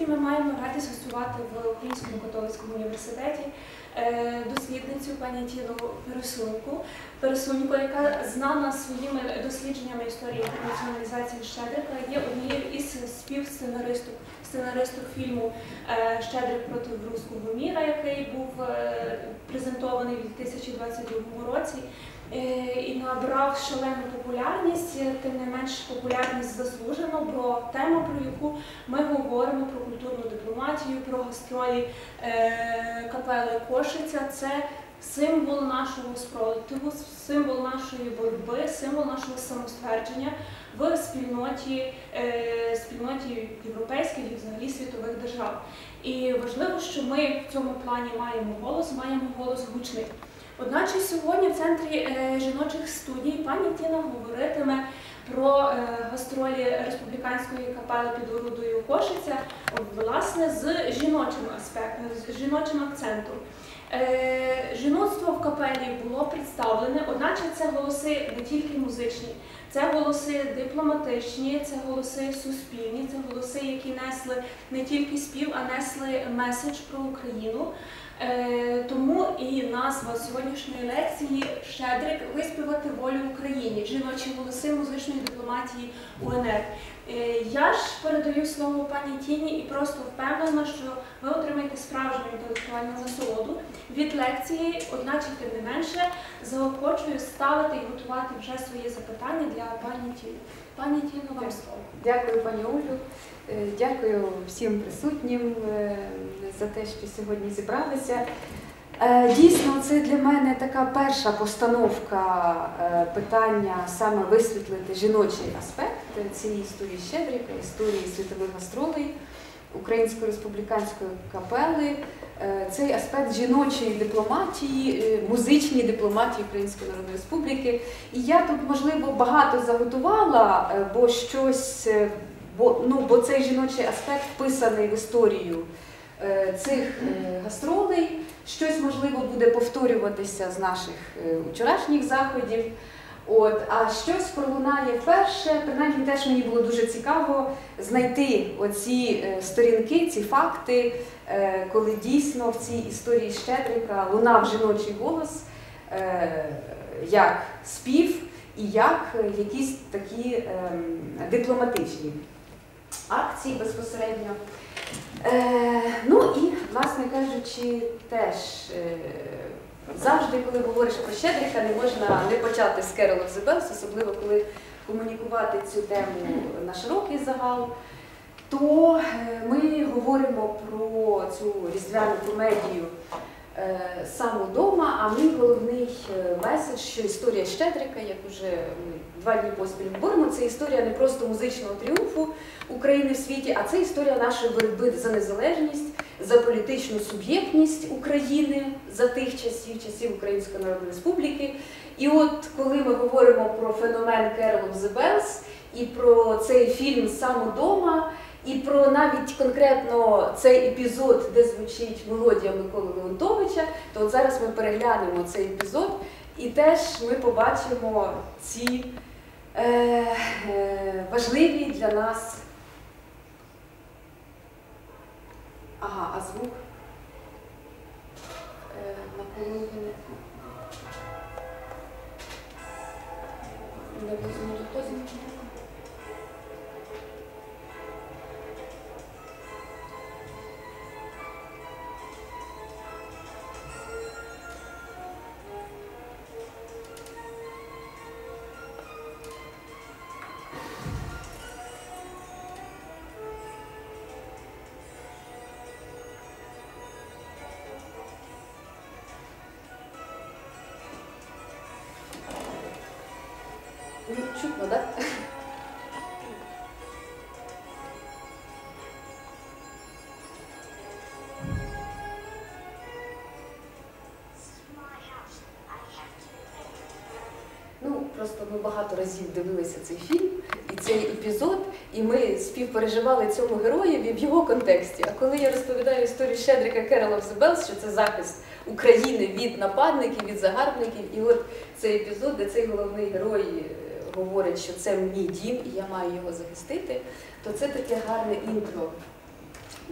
Сьогодні ми маємо радість гостювати в Українському католицькому університеті дослідницю пані Тіну Пересуньку, яка знана своїми дослідженнями історії інтернаціоналізації Щедрика, є однією із сценаристів фільму «Щедрик проти руського міра», який був презентований у 2022 році і набрав шалену популярність, тим не менш популярність заслужено, бо тема, про яку ми говоримо, про культурну дипломатію, про гастролі капели Кошиця, це символ нашого спротиву, символ нашої боротьби, символ нашого самоствердження в спільноті європейських і взагалі світових держав. І важливо, що ми в цьому плані маємо голос гучний. Одначе сьогодні в Центрі жіночих студій пані Тіна говоритиме про гастролі республіканської капели під орудою Кошиця, власне, з жіночим акцентом. Жіноцтво в капелі було представлене, одначе це голоси не тільки музичні, це голоси дипломатичні, це голоси суспільні, це голоси, які несли не тільки спів, а несли меседж про Україну. Тому і назва сьогоднішньої лекції «Щедрик. Виспівати волю Україні. Жіночі голоси музичної дипломатії УНР». Я ж передаю слово пані Тіні і просто впевнена, що ви отримаєте справжню інтелектуальну насолоду від лекції, одначе, тим не менше, заохочую ставити і готувати вже свої запитання для пані Тіни. Пані Тіно, вам слово. Дякую, пані Олю. Дякую всім присутнім за те, що сьогодні зібралися. Дійсно, це для мене така перша постановка питання саме висвітлити жіночий аспект цієї історії Щедрика, історії світових гастролей Української республіканської капели. Цей аспект жіночої дипломатії, музичній дипломатії Української Народної Республіки. І я тут, можливо, багато заготувала, бо цей жіночий аспект вписаний в історію цих гастролей. Щось, можливо, буде повторюватися з наших вчорашніх заходів, а щось пролунає вперше. Принаймні, теж мені було дуже цікаво знайти оці сторінки, ці факти, коли дійсно в цій історії Щедрика лунав жіночий голос, як спів і як якісь такі дипломатичні акції безпосередньо. Ну і, власне кажучи, теж завжди, коли говориш про Щедрика, не можна не почати з Carol of the Bells, особливо коли комунікувати цю тему на широкий загал, то ми говоримо про цю різдвяну комедію «Сам удома», а мій головний меседж, що історія Щедрика, як уже ми 2 дні поспіль говоримо, це історія не просто музичного тріумфу України в світі, а це історія нашої боротьби за незалежність, за політичну суб'єктність України за тих часів Української Народної Республіки. І от коли ми говоримо про феномен Carol of the Bells і про цей фільм «Сам удома», і про навіть конкретно цей епізод, де звучить мелодія Миколи Леонтовича, то от зараз ми переглянемо цей епізод і теж ми побачимо ці важливі для нас... Ага, а звук наполовину не може хтось? Чутно, так? Просто ми багато разів дивилися цей фільм і цей епізод, і ми співпереживали цьому героєві в його контексті. А коли я розповідаю історію Щедрика Carol of the Bells, що це захист України від нападників, від загарбників, і от цей епізод, де цей головний герой говорить, що це мій дім і я маю його захистити, то це таке гарне інтро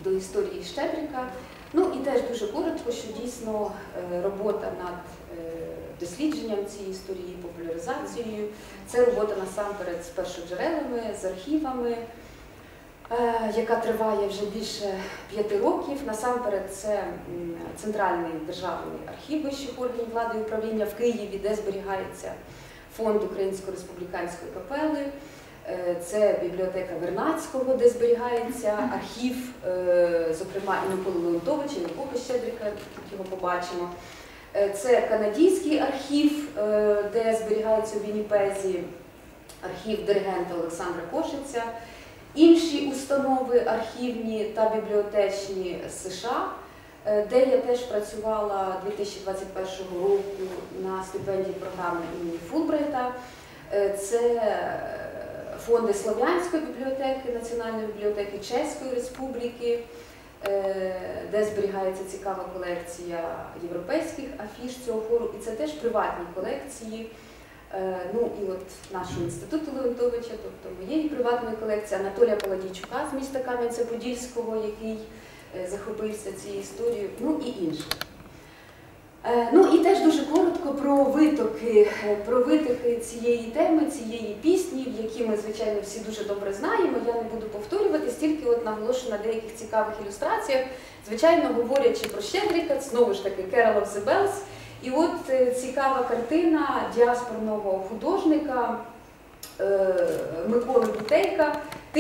до історії Щедрика. Ну і теж дуже коротко, що дійсно робота над дослідженням цієї історії, популяризацією, це робота насамперед з першоджерелами, з архівами, яка триває вже більше 5 років. Насамперед це Центральний державний архів вищих органів влади і управління в Києві, де зберігається фонд Української республіканської капели. Це бібліотека Вернадського, де зберігається архів, зокрема, і Миколи Леонтовича, і Епохи Щедрика, тут його побачимо. Це канадський архів, де зберігається у Вінніпезі архів диригента Олександра Кошиця. Інші установи архівні та бібліотечні США, де я теж працювала 2021 року на стипендії програми імені Фулбрайта. Це фонди Слов'янської бібліотеки, Національної бібліотеки Чеської Республіки, де зберігається цікава колекція європейських афіш цього хору. І це теж приватні колекції. Ну і от нашого інституту Леонтовича, тобто моєї приватної колекції, Анатолія Паладійчука з міста Кам'янця-Подільського, який захопився цією історією, ну і інших. Ну і теж дуже коротко про витоки цієї теми, цієї пісні, які ми, звичайно, всі дуже добре знаємо. Я не буду повторювати, стільки от наголошу на деяких цікавих ілюстраціях. Звичайно, говорячи про Щедрика, знову ж таки, Carol of the Bells. І от цікава картина діаспорного художника Миколи Бутейка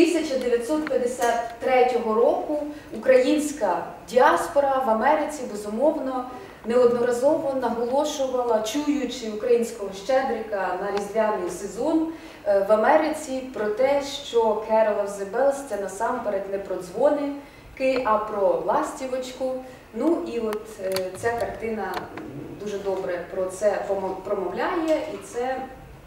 1953 року. Українська діаспора в Америці, безумовно, неодноразово наголошувала, чуючи українського Щедрика на різдвяний сезон в Америці, про те, що Carol of the Bells – це насамперед не про дзвоники, а про ластівочку. Ну і от ця картина дуже добре про це промовляє, і це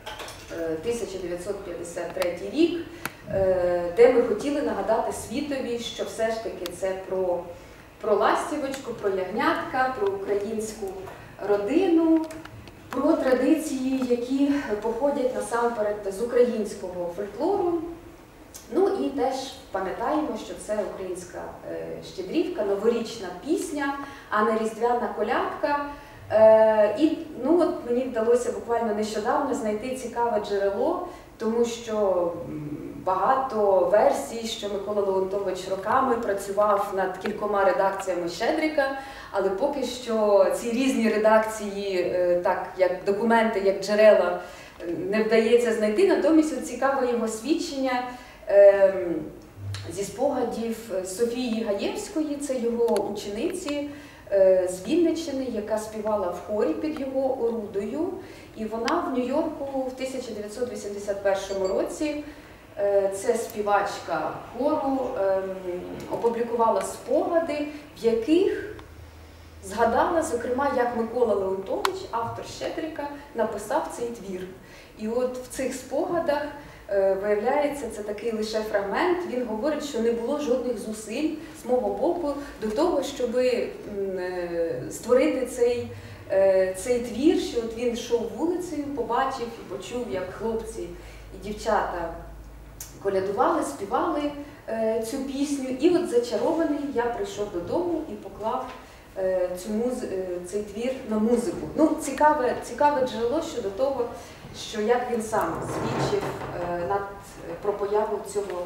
1953 рік, де ми хотіли нагадати світові, що все ж таки це про ластівочку, про ягнятка, про українську родину, про традиції, які походять насамперед з українського фольклору. Ну і теж пам'ятаємо, що це українська щедрівка, новорічна пісня, а не різдвяна колядка. І ну, от мені вдалося буквально нещодавно знайти цікаве джерело, тому що багато версій, що Микола Леонтович роками працював над кількома редакціями Щедрика, але поки що ці різні редакції, так як документи, як джерела, не вдається знайти. Натомість цікаве його свідчення зі спогадів Софії Гаєвської, це його учениці з Вінниччини, яка співала в хорі під його орудою. І вона в Нью-Йорку в 1981 році, це співачка хору, опублікувала спогади, в яких згадала, зокрема, як Микола Леонтович, автор Щедрика, написав цей твір. І от в цих спогадах, виявляється, це такий лише фрагмент, він говорить, що не було жодних зусиль з мого боку до того, щоб створити цей твір, що от він йшов вулицею, побачив і почув, як хлопці і дівчата колядували, співали цю пісню. І от зачарований я прийшов додому і поклав цей твір на музику. Ну, цікаве джерело щодо того, що як він сам свідчив про появу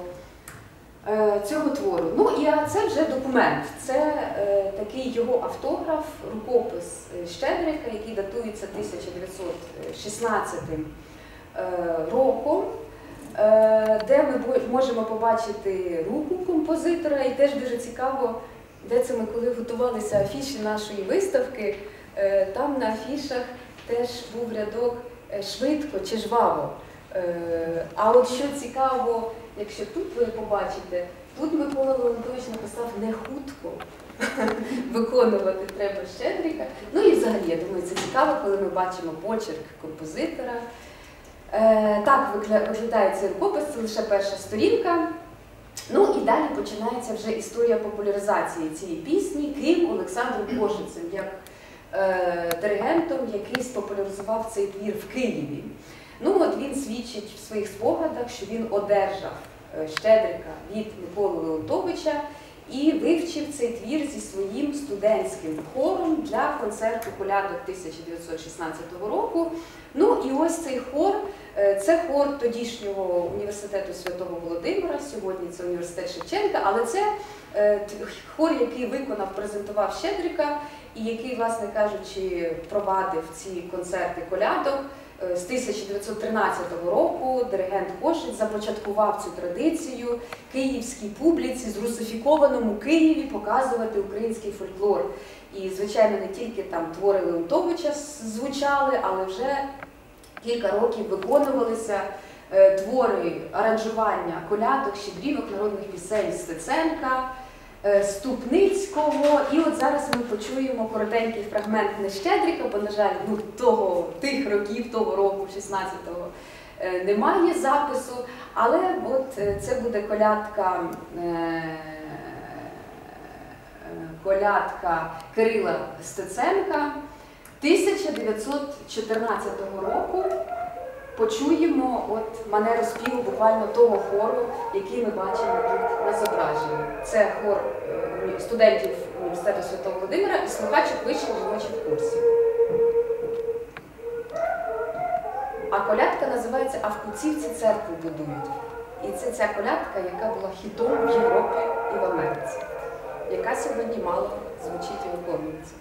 цього твору. Ну і це вже документ. Це такий його автограф, рукопис Щедрика, який датується 1916 роком, де ми можемо побачити руку композитора. І теж дуже цікаво, де це ми, коли готувалися афіші нашої виставки, там на афішах теж був рядок «швидко» чи «жваво». А от що цікаво, якщо тут ви побачите, тут Микола Леонтович написав «не хутко». Виконувати треба Щедрика. Ну і взагалі, я думаю, це цікаво, коли ми бачимо почерк композитора. Так виглядає цей рукопис, це лише перша сторінка. Ну і далі починається вже історія популяризації цієї пісні, крім Олександром Кошицем, як диригентом, який спопуляризував цей твір в Києві. Ну от він свідчить в своїх спогадах, що він одержав Щедрика від Миколи Леонтовича, і вивчив цей твір зі своїм студентським хором для концерту колядок 1916 року. Ну і ось цей хор, це хор тодішнього університету Святого Володимира, сьогодні це університет Шевченка, але це хор, який виконав, презентував Щедрика і який, власне кажучи, провадив ці концерти колядок. З 1913 року диригент Кошиць започаткував цю традицію київській публіці, зрусифікованому Києві, показувати український фольклор. І, звичайно, не тільки там твори Леонтовича звучали, але вже кілька років виконувалися твори аранжування колядок, щедрівок, народних пісень Стеценка, Ступницького. І от зараз ми почуємо коротенький фрагмент не Щедрика, бо, на жаль, тих років, того року, 16-го, немає запису, але от це буде колядка Кирила Стеценка 1914 року. Почуємо манеру співу буквально того хору, який ми бачимо тут на зображенні. Це хор студентів університету Святого Володимира і слухачок вищих жіночих курсів. А колядка називається «А в Куцівці церкву будують». І це ця колядка, яка була хітом в Європі і в Америці, яка сьогодні мало звучить і виконується.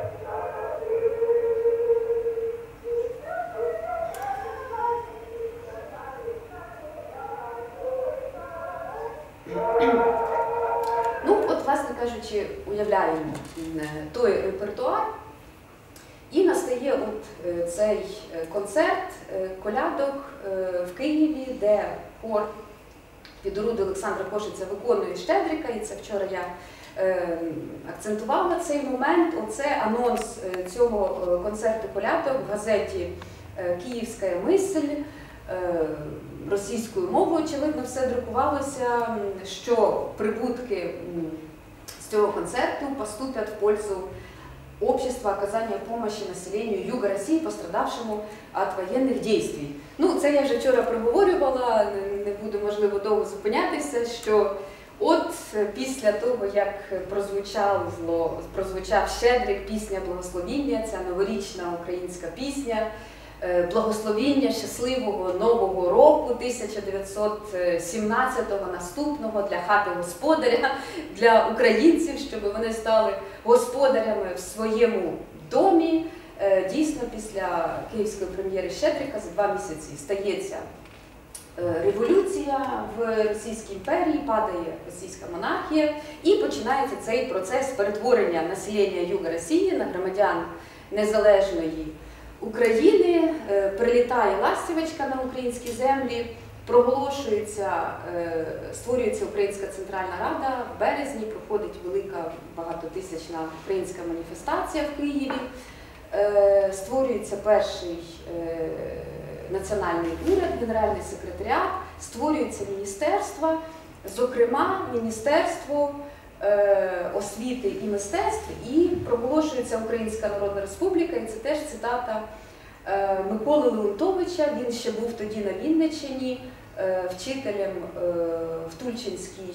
Ну, от, власне кажучи, уявляємо той репертуар, і настає цей концерт колядок в Києві, де хор під орудою Олександра Кошиця виконує Щедрика, і це вчора я акцентувала цей момент. Оце анонс цього концерту колядок в газеті «Київська мисль», російською мовою, очевидно, все друкувалося, що прибутки з цього концерту поступят в пользу общества оказания помощи населению Юга России, пострадавшему от воєнних дій. Ну, це я вже вчора проговорювала, не буду, можливо, довго зупинятися, що от після того, як прозвучав Щедрик, пісня «Благословіння», ця новорічна українська пісня, благословіння щасливого Нового року 1917-го, наступного, для хати господаря, для українців, щоб вони стали господарями в своєму домі. Дійсно, після київської прем'єри Щедрика за 2 місяці стається революція в Російській імперії, падає російська монархія і починається цей процес перетворення населення Юга Росії на громадян незалежної України. Прилітає ластівочка на українські землі, створюється Українська Центральна Рада, в березні проходить велика багатотисячна українська маніфестація в Києві, створюється перший національний уряд, генеральний секретаріат, створюються міністерства, зокрема Міністерство освіти і мистецтв, і проголошується Українська Народна Республіка, і це теж цитата Миколи Леонтовича. Він ще був тоді на Вінниччині вчителем в Тульчинській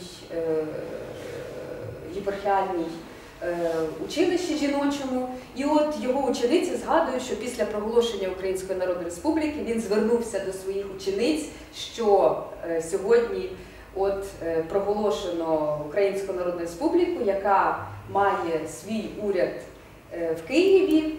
єпархіальній училищі жіночому. І от його учениці згадують, що після проголошення Української Народної Республіки він звернувся до своїх учениць, що сьогодні проголошено Українську Народну Республіку, яка має свій уряд в Києві.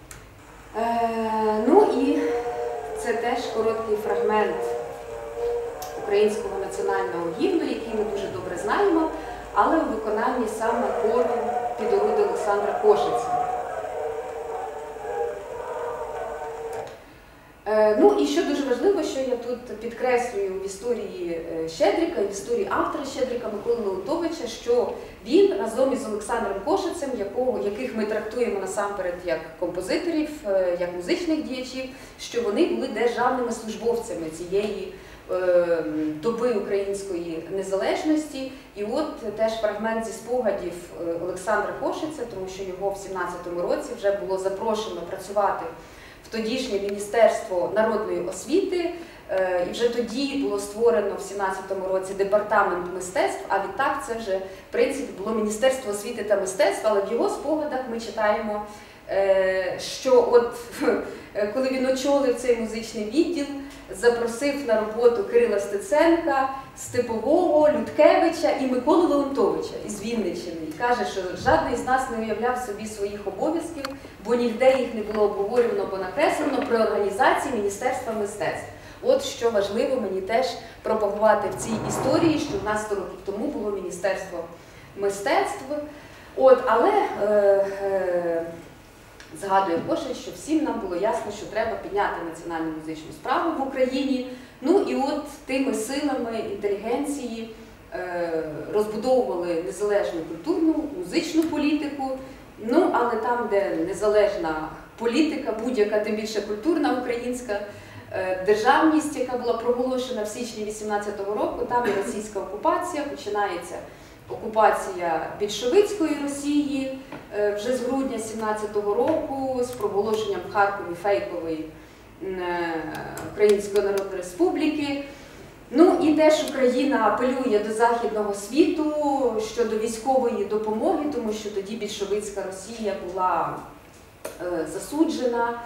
Ну і це теж короткий фрагмент українського національного гімну, який ми дуже добре знаємо, але у виконанні саме хору під орудою Олександра Кошиця. Ну і що дуже важливо, що я тут підкреслюю в історії Щедрика, в історії автора Щедрика Миколи Леонтовича, що він разом із Олександром Кошицем, яких ми трактуємо насамперед як композиторів, як музичних діячів, що вони були державними службовцями цієї доби української незалежності. І от теж фрагмент зі спогадів Олександра Кошиця, тому що його в 17-му році вже було запрошено працювати в тодішнє Міністерство народної освіти, І вже тоді було створено в 17-му році департамент мистецтв, а відтак це вже, в принципі, було Міністерство освіти та мистецтв, але в його спогадах ми читаємо, що от коли він очолив цей музичний відділ, запросив на роботу Кирила Стеценка, Степового, Людкевича і Миколу Леонтовича із Вінниччини. І каже, що жодний з нас не уявляв собі своїх обов'язків, бо ніде їх не було обговорювано або накреслено при організації Міністерства мистецтв. От що важливо мені теж пропагувати в цій історії, що в нас 100 років тому було Міністерство мистецтв. Але згадує Кошель, що всім нам було ясно, що треба підняти національну музичну справу в Україні. Ну і от тими силами інтелігенції розбудовували незалежну культурну, музичну політику. Ну, але там, де незалежна політика, будь-яка, тим більше культурна українська державність, яка була проголошена в січні 18-го року, там і російська окупація, починається окупація більшовицької Росії вже з грудня 17-го року з проголошенням в Харкові фейкової Української Народної Республіки. Ну і теж Україна апелює до Західного світу щодо військової допомоги, тому що тоді більшовицька Росія була засуджена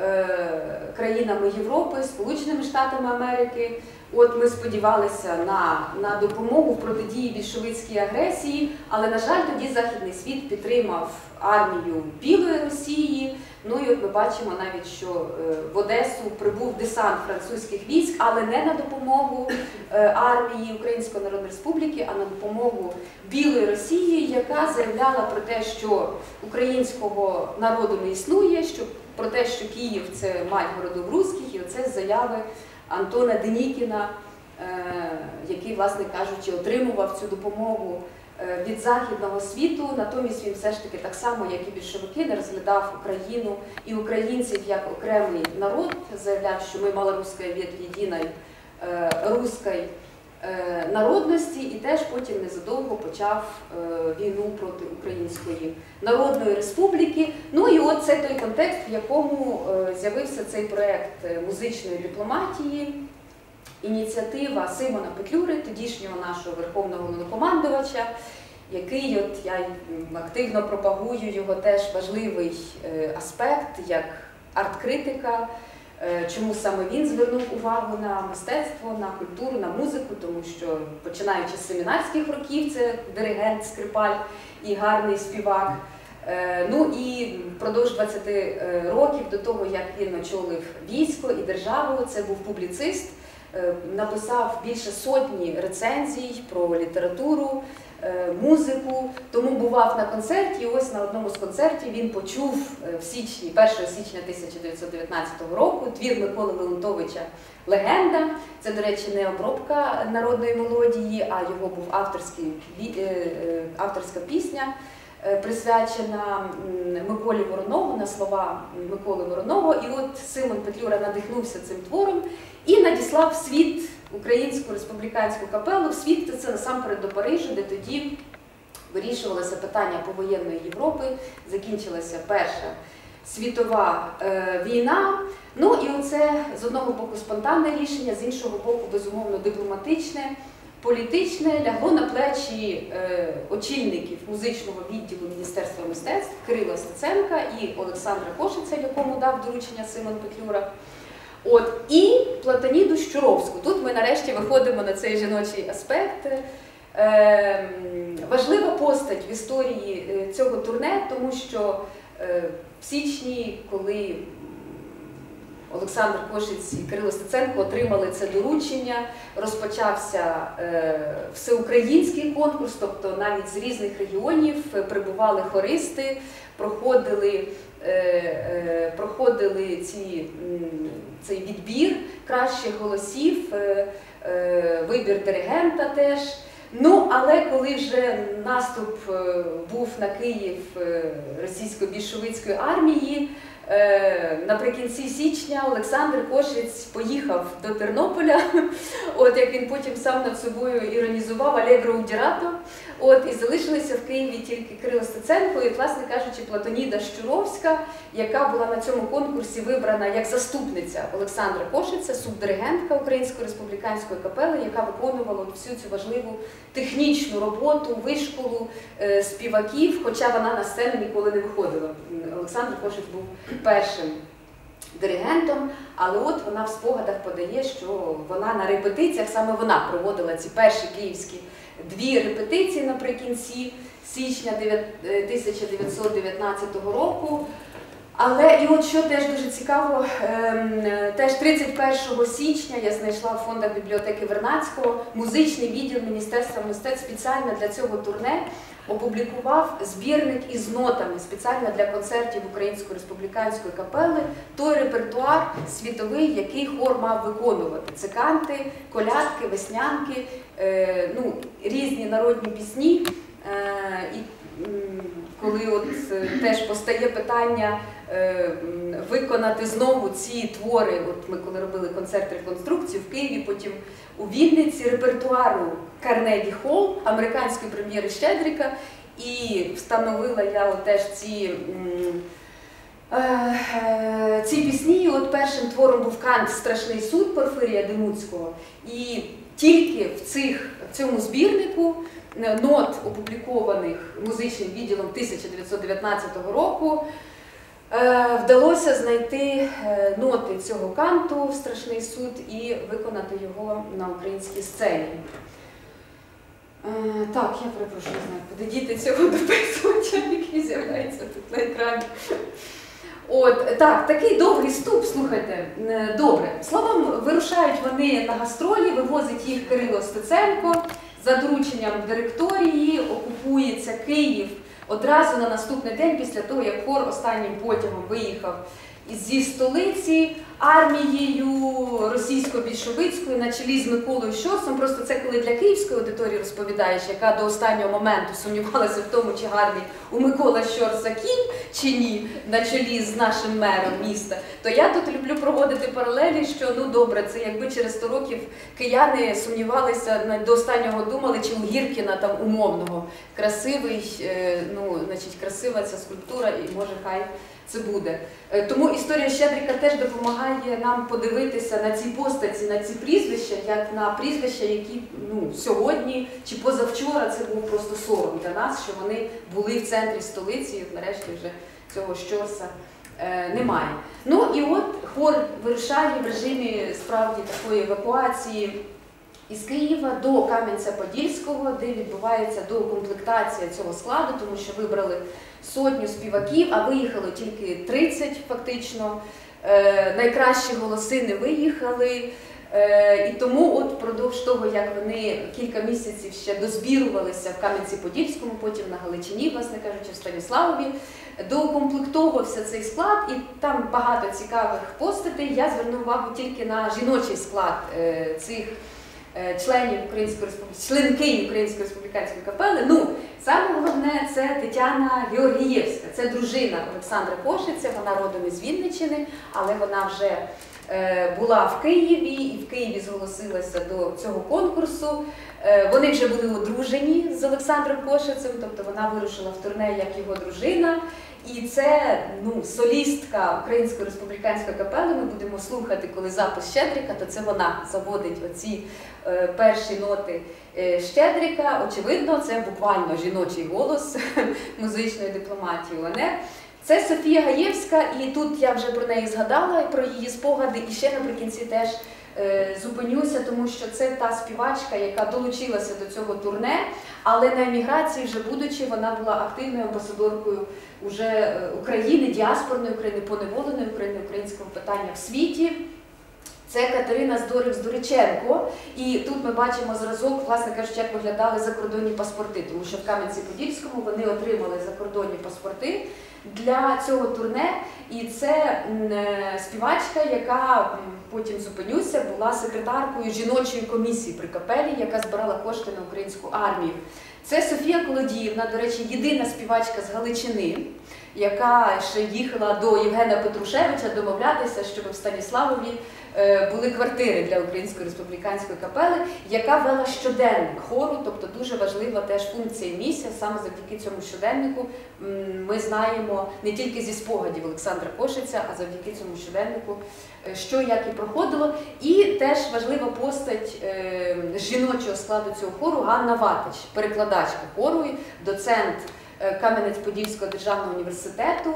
країнами Європи, Сполученими Штатами Америки. От ми сподівалися на допомогу в протидії більшовицькій агресії, але, на жаль, тоді Західний світ підтримав армію Білої Росії. Ну і от ми бачимо навіть, що в Одесу прибув десант французьких військ, але не на допомогу армії Української Народної Республіки, а на допомогу Білої Росії, яка заявляла про те, що українського народу не існує, про те, що Київ – це мать городов руських, і оце заяви Антона Денікіна, який, власне кажучи, отримував цю допомогу від Західного світу. Натомість він все ж таки так само, як і більшовики, не розглядав Україну і українців як окремий народ, заявляв, що ми малорусская ветвь єдиної руської народності, і теж потім незадовго почав війну проти Української Народної Республіки. Ну і от це той контекст, в якому з'явився цей проєкт музичної дипломатії, ініціатива Симона Петлюри, тодішнього нашого верховного головнокомандувача, який, от я активно пропагую його теж важливий аспект, як арт-критика. Чому саме він звернув увагу на мистецтво, на культуру, на музику, тому що, починаючи з семінарських років, це диригент, скрипаль і гарний співак. Ну і впродовж 20 років до того, як він очолив військо і державу, це був публіцист, написав більше сотні рецензій про літературу, музику, тому бував на концерті, і ось на одному з концертів він почув в січні, 1 січня 1919 року твір Миколи Леонтовича «Легенда». Це, до речі, не обробка народної мелодії, а його був авторська пісня, присвячена Миколі Воронову, на слова Миколи Вороного. І от Симон Петлюра надихнувся цим твором і надіслав в світ Українську республіканську капелу, в світ, це насамперед до Парижу, де тоді вирішувалося питання повоєнної Європи, закінчилася Перша світова війна. Ну і оце з одного боку спонтанне рішення, з іншого боку, безумовно, дипломатичне, політичне, лягло на плечі очільників музичного відділу Міністерства мистецтв Кирила Стеценка і Олександра Кошиця, якому дав доручення Симон Петлюра. І Платоніду Щуровську. Тут ми нарешті виходимо на цей жіночий аспект. Важлива постать в історії цього турне, тому що в січні, коли Олександр Кошиць і Кирило Стеценко отримали це доручення, розпочався всеукраїнський конкурс, тобто навіть з різних регіонів прибували хористи, проходили цей відбір кращих голосів, вибір диригента теж. Ну, але коли вже наступ був на Київ російсько-більшовицької армії, наприкінці січня Олександр Кошиць поїхав до Тернополя, от як він потім сам над собою іронізував, «Алегро удірато», І залишилися в Києві тільки Кирило Стеценко і, власне кажучи, Платоніда Щуровська, яка була на цьому конкурсі вибрана як заступниця Олександра Кошиця, субдиригентка Української республіканської капели, яка виконувала всю цю важливу технічну роботу, вишколу співаків, хоча вона на сцену ніколи не виходила. Олександр Кошиць був першим диригентом, але от вона в спогадах подає, що вона на репетиціях, саме вона проводила ці перші київські 2 репетиції наприкінці січня 1919 року. Але і от що теж дуже цікаво, теж 31 січня я знайшла в фондах бібліотеки Вернадського музичний відділ Міністерства мистецтв спеціально для цього турне опублікував збірник із нотами спеціально для концертів Української республіканської капели, той репертуар світовий, який хор мав виконувати. Це канти, колядки, веснянки, різні народні пісні. І коли от теж постає питання виконати знову ці твори, от ми коли робили концерт реконструкції в Києві, потім у Вінниці, репертуару Карнегі Холл, американської прем'єри Щедрика, і встановила я от теж ці пісні. От першим твором був кант «Страшний суд» Порфирія Демуцького, і тільки в цьому збірнику нот, опублікованих музичним відділом 1919 року, вдалося знайти ноти цього канту «Страшний суд» і виконати його на українській сцені. Так, я перепрошую, не знаю, куди діти цього дописувача, який з'являється тут на екрані. Такий довгий вступ, слухайте, добре. Словом, вирушають вони на гастролі, вивозить їх Кирило Стеценко, за дорученням директорії окупується Київ одразу на наступний день після того, як хор останнім потягом виїхав зі столиці армією російсько-більшовицькою на чолі з Миколою Щорсом. Просто це коли для київської аудиторії розповідаєш, яка до останнього моменту сумнівалася в тому, чи гарний у Микола Щорса кінь, чи ні, на чолі з нашим мером міста, то я тут люблю проводити паралелі, що, ну добре, це якби через 100 років кияни сумнівалися, до останнього думали, чи у Гіркіна там умовного красивий, красива ця скульптура, і може хай це буде. Тому історія Щедрика теж допомагає нам подивитися на ці постаті, на ці прізвища, як на прізвища, які сьогодні чи позавчора це був просто сором для нас, що вони були в центрі столиці, і нарешті вже цього Щорса немає. Ну і от хор вирушає в режимі справді такої евакуації із Києва до Кам'янця-Подільського, де відбувається доукомплектація цього складу, тому що вибрали 100 співаків, а виїхало тільки 30 фактично. Найкращі голоси не виїхали. І тому от впродовж того, як вони кілька місяців ще дозбірувалися в Кам'янці-Подільському, потім на Галичині, власне кажучи, в Станіславові, доукомплектовувався цей склад, і там багато цікавих постатей. Я зверну увагу тільки на жіночий склад цих членкинь Української республіканської капели. Саме головне – це Тетяна Георгієвська, це дружина Олександра Кошиця, вона родом із Вінниччини, але вона вже була в Києві і в Києві зголосилася до цього конкурсу. Вони вже були одружені з Олександром Кошицем, тобто вона вирушила в турне як його дружина. І це солістка Української республіканської капели, ми будемо слухати, коли запис Щедрика, то це вона заводить оці перші ноти Щедрика. Очевидно, це буквально жіночий голос музичної дипломатії УНР. Це Софія Гаєвська, і тут я вже про неї згадала, про її спогади, і ще наприкінці теж зупинюся, тому що це та співачка, яка долучилася до цього турне, але на еміграції, вже будучи, вона була активною амбасадоркою уже України, діаспорної України, поневоленої України, українського питання в світі. Це Катерина Здорик-Здориченко, і тут ми бачимо зразок, власне кажучи, як виглядали закордонні паспорти, тому що в Кам'янці-Подільському вони отримали закордонні паспорти для цього турне, і це співачка, яка, потім зупинюся, була секретаркою жіночої комісії при капелі, яка збирала кошти на українську армію. Це Софія Колодіївна, до речі, єдина співачка з Галичини, яка ще їхала до Євгена Петрушевича домовлятися, щоб в Станіславові були квартири для Української республіканської капели, яка вела щоденник хору, тобто дуже важлива теж функція і місія. Саме завдяки цьому щоденнику ми знаємо не тільки зі спогадів Олександра Кошиця, а завдяки цьому щоденнику, що як і проходило. І теж важлива постать жіночого складу цього хору Ганна Ватич, перекладачка хору, доцент Кам'янець-Подільського державного університету,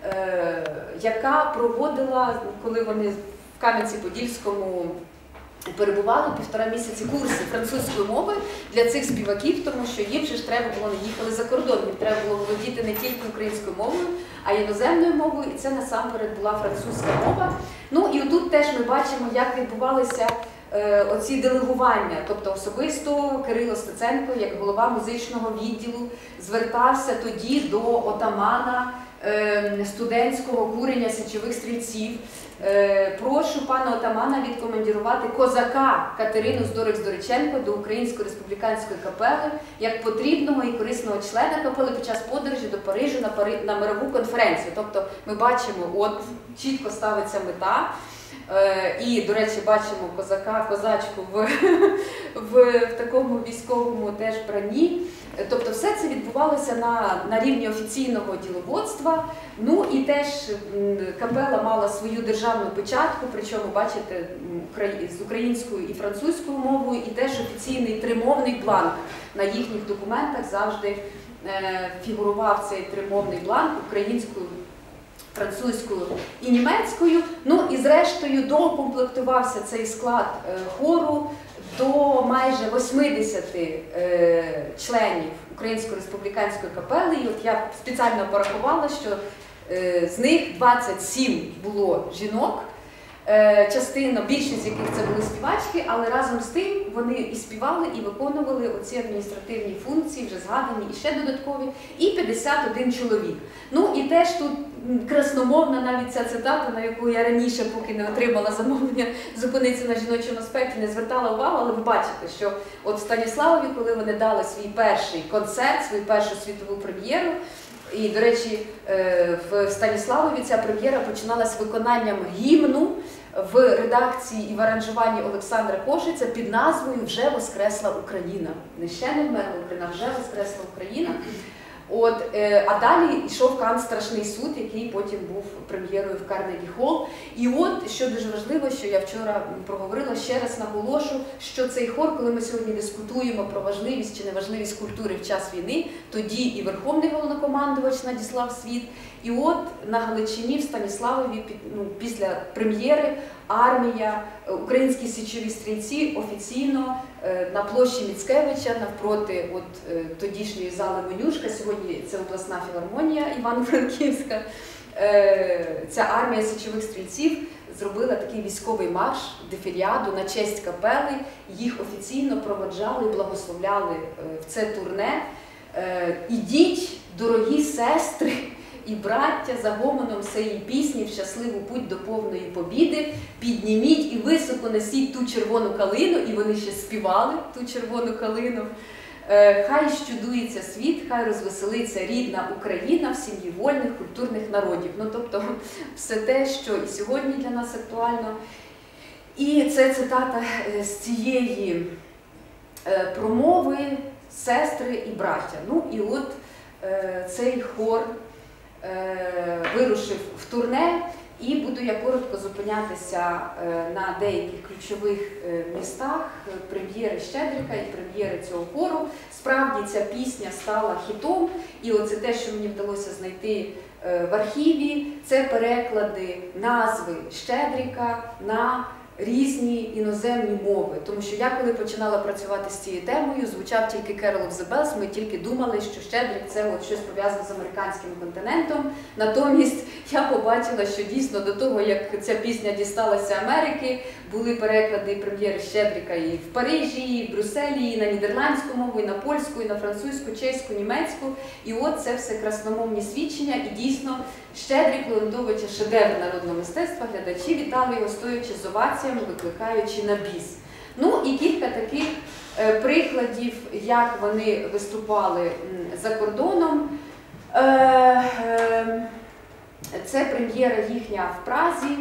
яка проводила, коли вони в Кам'янці-Подільському перебували 1,5 місяці курси французької мови для цих співаків, тому що їм же ж треба було, не їхали за кордон, їм треба було володіти не тільки українською мовою, а й іноземною мовою, і це насамперед була французька мова. Ну і отут теж ми бачимо, як відбувалися оці делегування, тобто особисто Кирило Стеценко, як голова музичного відділу, звертався тоді до отамана студентського курення січових стрільців. Прошу пана отамана відкомандірувати козака Катерину Здорик-Здориченко до Української республіканської капели як потрібного і корисного члена капели під час подорожі до Парижу на мирову конференцію. Тобто ми бачимо, от чітко ставиться мета. І, до речі, бачимо козака, козачку в такому військовому теж бранні. Тобто все це відбувалося на рівні офіційного діловодства. Ну і теж капела мала свою державну печатку, причому, бачите, з українською і французькою мовою, і теж офіційний тримовний бланк. На їхніх документах завжди фігурував цей тримовний бланк українською, французькою і німецькою. Ну і зрештою доукомплектувався цей склад хору до майже 80 членів Української республіканської капели. І от я спеціально порахувала, що з них 27 було жінок, частина, більшість з яких це були співачки, але разом з тим вони і співали, і виконували оці адміністративні функції, вже згадані, і ще додаткові, і 51 чоловік. Ну і теж тут красномовна навіть ця цитата, на яку я раніше, поки не отримала замовлення зупинитися на жіночому аспекті, не звертала увагу, але ви бачите, що от в Станіславові, коли вони дали свій перший концерт, свою першу світову прем'єру, і, до речі, в Станіславові ця прем'єра починалася виконанням гімну в редакції і в аранжуванні Олександра Кошиця під назвою «Вже воскресла Україна». Не ще не вмерла Україна, вже воскресла Україна. От, а далі йшов Кан «Страшний суд», який потім був прем'єрою в Карнегі Холл. І от, що дуже важливо, що я вчора проговорила, ще раз наголошу, що цей хор, коли ми сьогодні дискутуємо про важливість чи неважливість культури в час війни, тоді і Верховний Головнокомандувач надіслав світ. І от на Галичині, в Станіславові, після прем'єри, армія, українські січові стрільці офіційно на площі Міцкевича, навпроти тодішньої зали Менюшка, сьогодні це обласна філармонія Івано-Франківська, ця армія січових стрільців зробила такий військовий марш, дефіляду на честь капели, їх офіційно проводжали, благословляли в це турне. «Ідіть, дорогі сестри і браття, за гомоном сеї пісні в щасливу путь до повної побіди, підніміть і високо несіть ту червону калину», і вони ще співали ту червону калину. «Хай щудується світ, хай розвеселиться рідна Україна в сім'ї вольних культурних народів». Ну, тобто, все те, що і сьогодні для нас актуально. І це цитата з цієї промови «Сестри і браття». Ну, і от цей хор вирушив в турне, і буду я коротко зупинятися на деяких ключових містах прем'єри Щедрика і прем'єри цього хору. Справді ця пісня стала хітом, і оце те, що мені вдалося знайти в архіві, це переклади назви Щедрика на різні іноземні мови. Тому що я, коли починала працювати з цією темою, звучав тільки «Carol of the Bells», ми тільки думали, що Щедрик – це щось пов'язане з американським континентом. Натомість я побачила, що дійсно до того, як ця пісня дісталася Америки, були переклади прем'єри Щедрика і в Парижі, і в Брюсселі, і на нідерландську мову, і на польську, і на французьку, чеську, німецьку. І от це все красномовні свідчення, і дійсно Щедрик Леонтовича – шедевр народного мистецтва. Глядачі вітали його, стоячи з оваціями, викликаючи на біс. Ну і кілька таких прикладів, як вони виступали за кордоном. Це прем'єра їхня в Празі.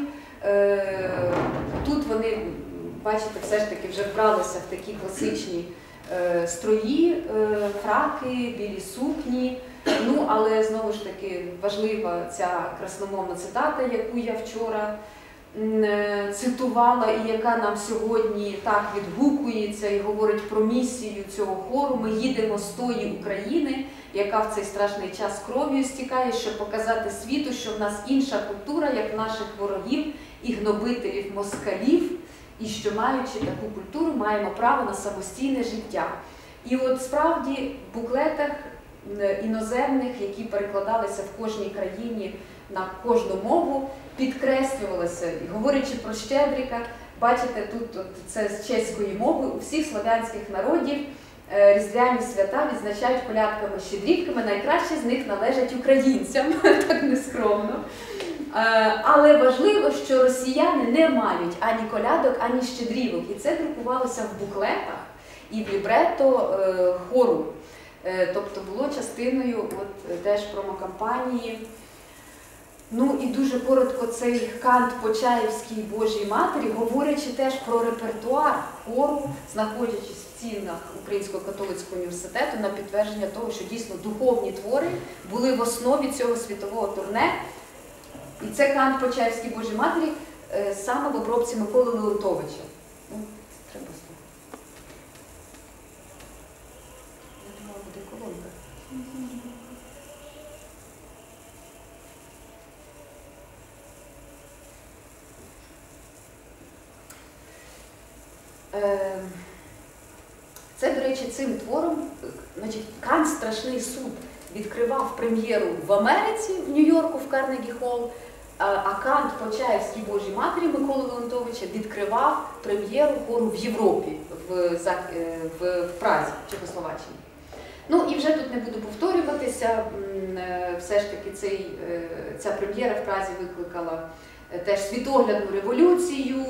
Тут вони, бачите, все ж таки вже вбралися в такі класичні строї, фраки, білі сукні. Ну, але знову ж таки важлива ця красномовна цитата, яку я вчора цитувала і яка нам сьогодні так відгукується і говорить про місію цього хору. Ми їдемо з тої України, яка в цей страшний час кров'ю стікає, щоб показати світу, що в нас інша культура, як наших ворогів і гнобителів москалів, і що, маючи таку культуру, маємо право на самостійне життя. І от справді в буклетах іноземних, які перекладалися в кожній країні на кожну мову, підкреслювалося, говорячи про Щедрика, бачите, тут це з чеської мови, у всіх слов'янських народів різдвяні свята відзначають колядками-щедрівками, найкраще з них належать українцям, так нескромно. Але важливо, що росіяни не мають ані колядок, ані щедрівок. І це друкувалося в буклетах і в лібретто хору. Тобто було частиною теж промокампанії. Ну і дуже коротко цей кант Почаївській Божій Матері, говорячи теж про репертуар хору, знаходячись в стінах Українського католицького університету, на підтвердження того, що дійсно духовні твори були в основі цього світового турне. І це кант Почаївській Божій Матері саме в обробці Миколи Леонтовича. Ну, треба слухати. Я думала, буде колонка. Це, до речі, цим твором, значить, Кант «Страшний суд» відкривав прем'єру в Америці, в Нью-Йорку, в Карнегі-Холл, а кант Почаївській Божій Матері Миколи Леонтовича відкривав прем'єру хору в Європі, в Празі, в Чехословаччині. Ну і вже тут не буду повторюватися, все ж таки ця прем'єра в Празі викликала теж світоглядну революцію.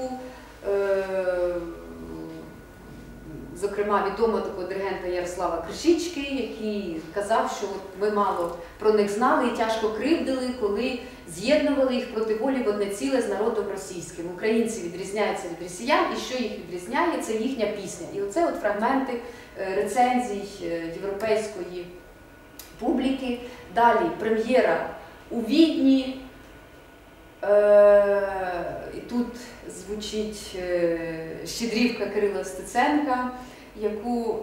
Зокрема, відомо такого диригента Ярослава Кришички, який казав, що ми мало про них знали і тяжко кривдили, коли з'єднували їх проти волі в одне ціле з народом російським. Українці відрізняються від росіян, і що їх відрізняє, це їхня пісня. І оце от фрагменти рецензій європейської публіки. Далі прем'єра у Відні. І тут звучить щедрівка Кирила Стеценка, яку,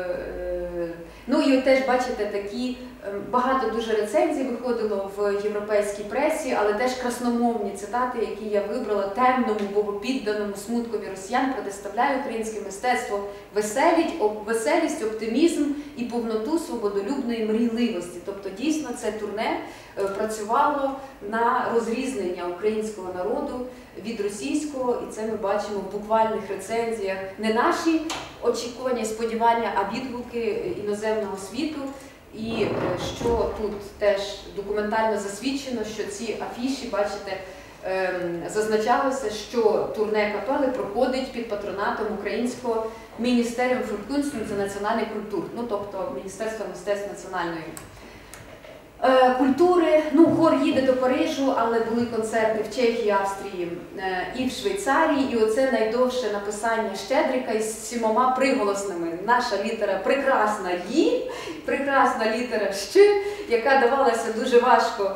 ну і от теж бачите, такі, багато дуже рецензій виходило в європейській пресі, але теж красномовні цитати, які я вибрала: темному, богопідданому смуткові росіян протиставляє українське мистецтво веселість, оптимізм і повноту свободолюбної мрійливості. Тобто дійсно це турне працювало на розрізнення українського народу від російського, і це ми бачимо в буквальних рецензіях. Не наші очікування і сподівання, а відгуки іноземного світу. І що тут теж документально засвідчено, що ці афіші, бачите, зазначалося, що турне капели проходить під патронатом українського Міністерства фюркунсту за національний культур, ну тобто Міністерства мистецтв національної культури. Ну, хор їде до Парижу, але були концерти в Чехії, Австрії і в Швейцарії. І оце найдовше написання Щедрика із 7 приголосними. Наша літера прекрасна «ї», прекрасна літера «щ», яка давалася дуже важко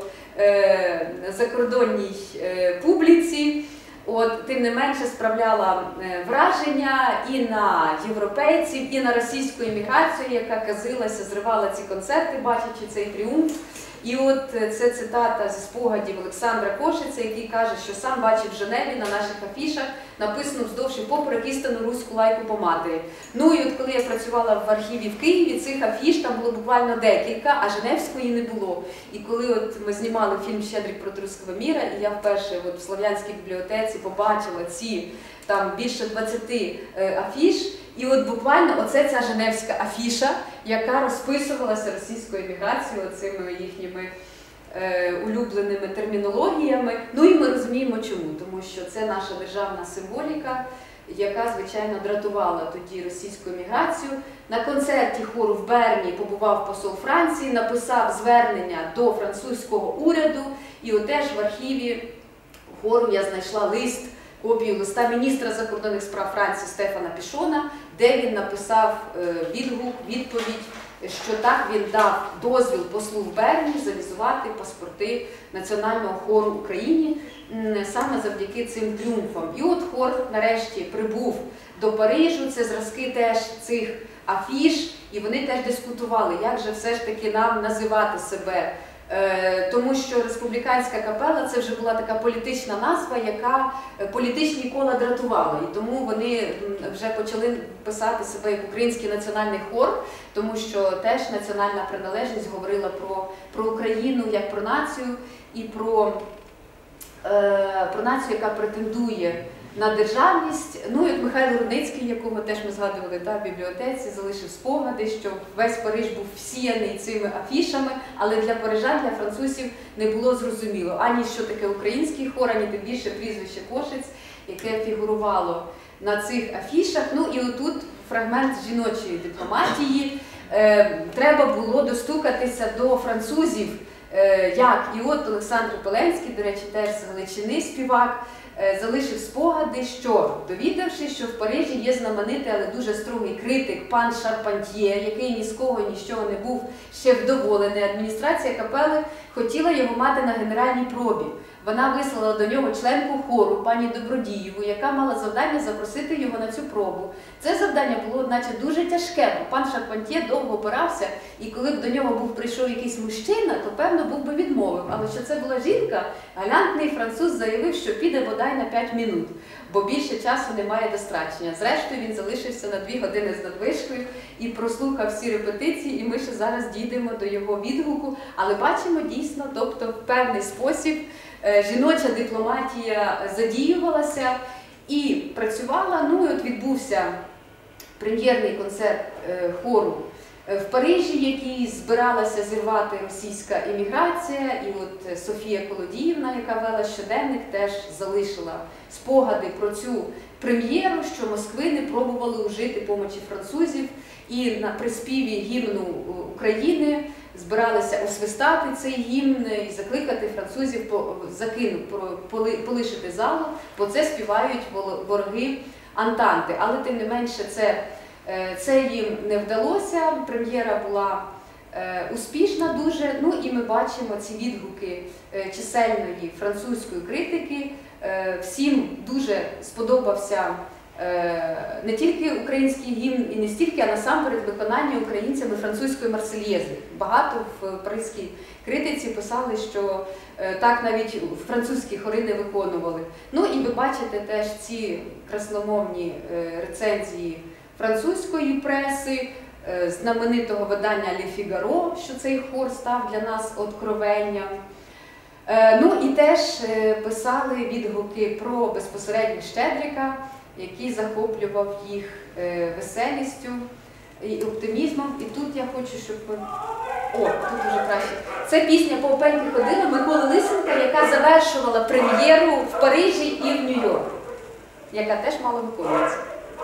закордонній публіці. От, тим не менше справляла враження і на європейців, і на російську еміграцію, яка казилася, зривала ці концерти, бачачи цей тріумф. І от це цитата зі спогадів Олександра Кошиця, який каже, що сам бачив в Женеві на наших афішах написано вздовж і поперек істинну руську лайку по матері. Ну і от коли я працювала в архіві в Києві, цих афіш там було буквально декілька, а Женевської не було. І коли от ми знімали фільм «Щедрик проти руського міра», і я вперше от в Слов'янській бібліотеці побачила ці там більше 20 афіш, і от буквально оце ця женевська афіша, яка розписувалася російською еміграцією, оцими їхніми улюбленими термінологіями. Ну і ми розуміємо чому, тому що це наша державна символіка, яка, звичайно, дратувала тоді російську еміграцію. На концерті хору в Берні побував посол Франції, написав звернення до французького уряду, і отеж в архіві хору я знайшла лист, копію листа міністра закордонних справ Франції Стефана Пішона, де він написав відгук, відповідь, що так він дав дозвіл послу в Берні завізувати паспорти національного хору Україні саме завдяки цим тріумфам. І от хор нарешті прибув до Парижу, це зразки теж цих афіш, і вони теж дискутували, як же все ж таки нам називати себе. Тому що республіканська капела – це вже була така політична назва, яка політичні кола дратувала. І тому вони вже почали писати себе як Український національний хор, тому що теж національна приналежність говорила про Україну як про націю і про націю, яка претендує на державність. Ну, як Михайло Рудницький, якого теж ми згадували в бібліотеці, залишив спогади, що весь Париж був всіяний цими афішами, але для парижан, для французів не було зрозуміло ані що таке український хор, ані тим більше прізвище Кошиць, яке фігурувало на цих афішах. Ну і отут фрагмент жіночої дипломатії. Треба було достукатися до французів, як і от Олександр Пеленський, до речі, теж з Галичини співак, залишив спогади, що, довідавшись, що в Парижі є знаменитий, але дуже строгий критик пан Шарпантьє, який ні з кого і ні з чого не був ще вдоволений, адміністрація капели хотіла його мати на генеральній пробі. Вона вислала до нього членку хору, пані Добродієву, яка мала завдання запросити його на цю пробу. Це завдання було, одначе, дуже тяжке, бо пан Шарпантьє довго опирався, і коли б до нього прийшов якийсь мужчина, то, певно, був би відмовив. Але що це була жінка, галантний француз заявив, що піде бодай на 5 минут, бо більше часу немає до страчення. Зрештою, він залишився на 2 години з надвишкою і прослухав всі репетиції, і ми ще зараз дійдемо до його відгуку. Але бачимо дійсно, тобто в певний спосіб, жіноча дипломатія задіювалася і працювала. Ну і от відбувся прем'єрний концерт хору в Парижі, який збиралася зірвати російська еміграція. І от Софія Колодіївна, яка вела щоденник, теж залишила спогади про цю прем'єру, що москвини пробували ужити помочі французів. І на приспіві гімну України збиралися освистати цей гімн і закликати французів полишити залу, бо це співають вороги Антанти. Але тим не менше це їм не вдалося, прем'єра була успішна дуже. Ну і ми бачимо ці відгуки чисельної французької критики. Всім дуже сподобався не тільки український гімн і не стільки, а насамперед виконання українцями французької Марсельєзи. Багато в паризькій критиці писали, що так навіть французькі хори не виконували. Ну і ви бачите теж ці красномовні рецензії французької преси, знаменитого видання «Le Figaro», що цей хор став для нас откровенням. Ну і теж писали відгуки про безпосередньо Щедрика, який захоплював їх веселістю і оптимізмом. І тут я хочу, щоб ви... О, тут вже краще. Це пісня «Поопеньки ходили» Миколи Лисенка, яка завершувала прем'єру в Парижі і в Нью-Йорку, яка теж мало виконується.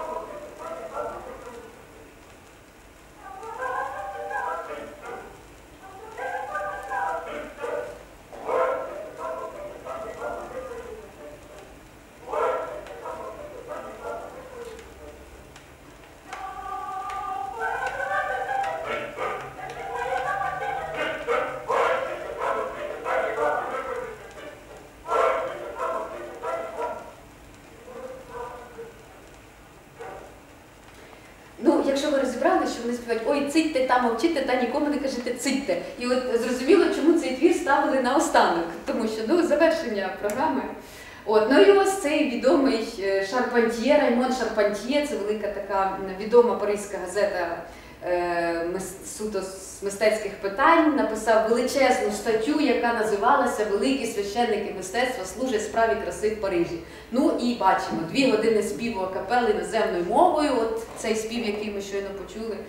Якщо ви розібрали, що вони співають «Ой, цитьте та мовчите, та нікому не кажете цитьте». І от зрозуміло, чому цей твір ставили на останок, тому що завершення програми. Ну і ось цей відомий Шарпантьє, Раймон Шарпантьє, це велика така відома паризька газета суто з мистецьких питань, написав величезну статтю, яка називалася «Великі священники мистецтва служать справі краси в Парижі». Ну і бачимо, 2 години співу акапели іноземною мовою, от цей спів, який ми щойно почули,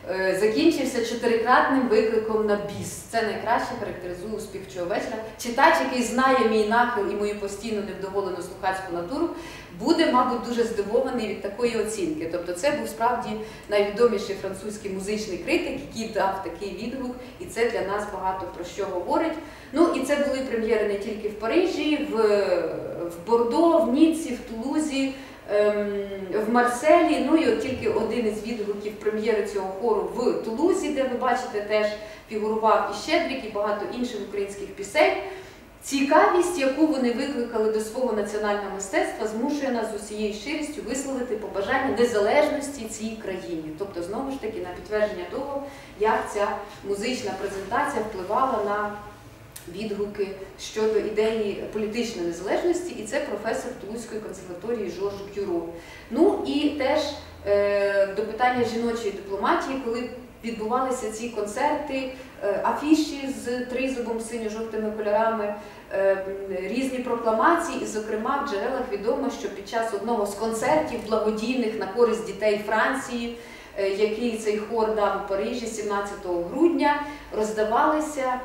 закінчився 4-кратним викликом на біс. Це найкраще характеризує успіх цього вечора. Читач, який знає мій нахил і мою постійно невдоволену слухацьку натуру, буде, мабуть, дуже здивований від такої оцінки. Тобто це був справді найвідоміший французький музичний критик, який дав такий відгук, і це для нас багато про що говорить. Ну і це були прем'єри не тільки в Парижі, в Бордо, в Ніцці, в Тулузі, в Марселі. Ну і от тільки один із відгуків прем'єри цього хору в Тулузі, де ви бачите, теж фігурував і Щедрик, і багато інших українських пісень. Цікавість, яку вони викликали до свого національного мистецтва, змушує нас з усією щирістю висловити побажання незалежності цій країні. Тобто, знову ж таки, на підтвердження того, як ця музична презентація впливала на відгуки щодо ідеї політичної незалежності, і це професор Тулузької консерваторії Жорж Б'юро. Ну і теж до питання жіночої дипломатії, коли відбувалися ці концерти, афіші з тризубом, синьо-жовтими кольорами, різні прокламації, і, зокрема, в джерелах відомо, що під час одного з концертів благодійних на користь дітей Франції, який цей хор дав у Парижі 17 грудня, роздавалися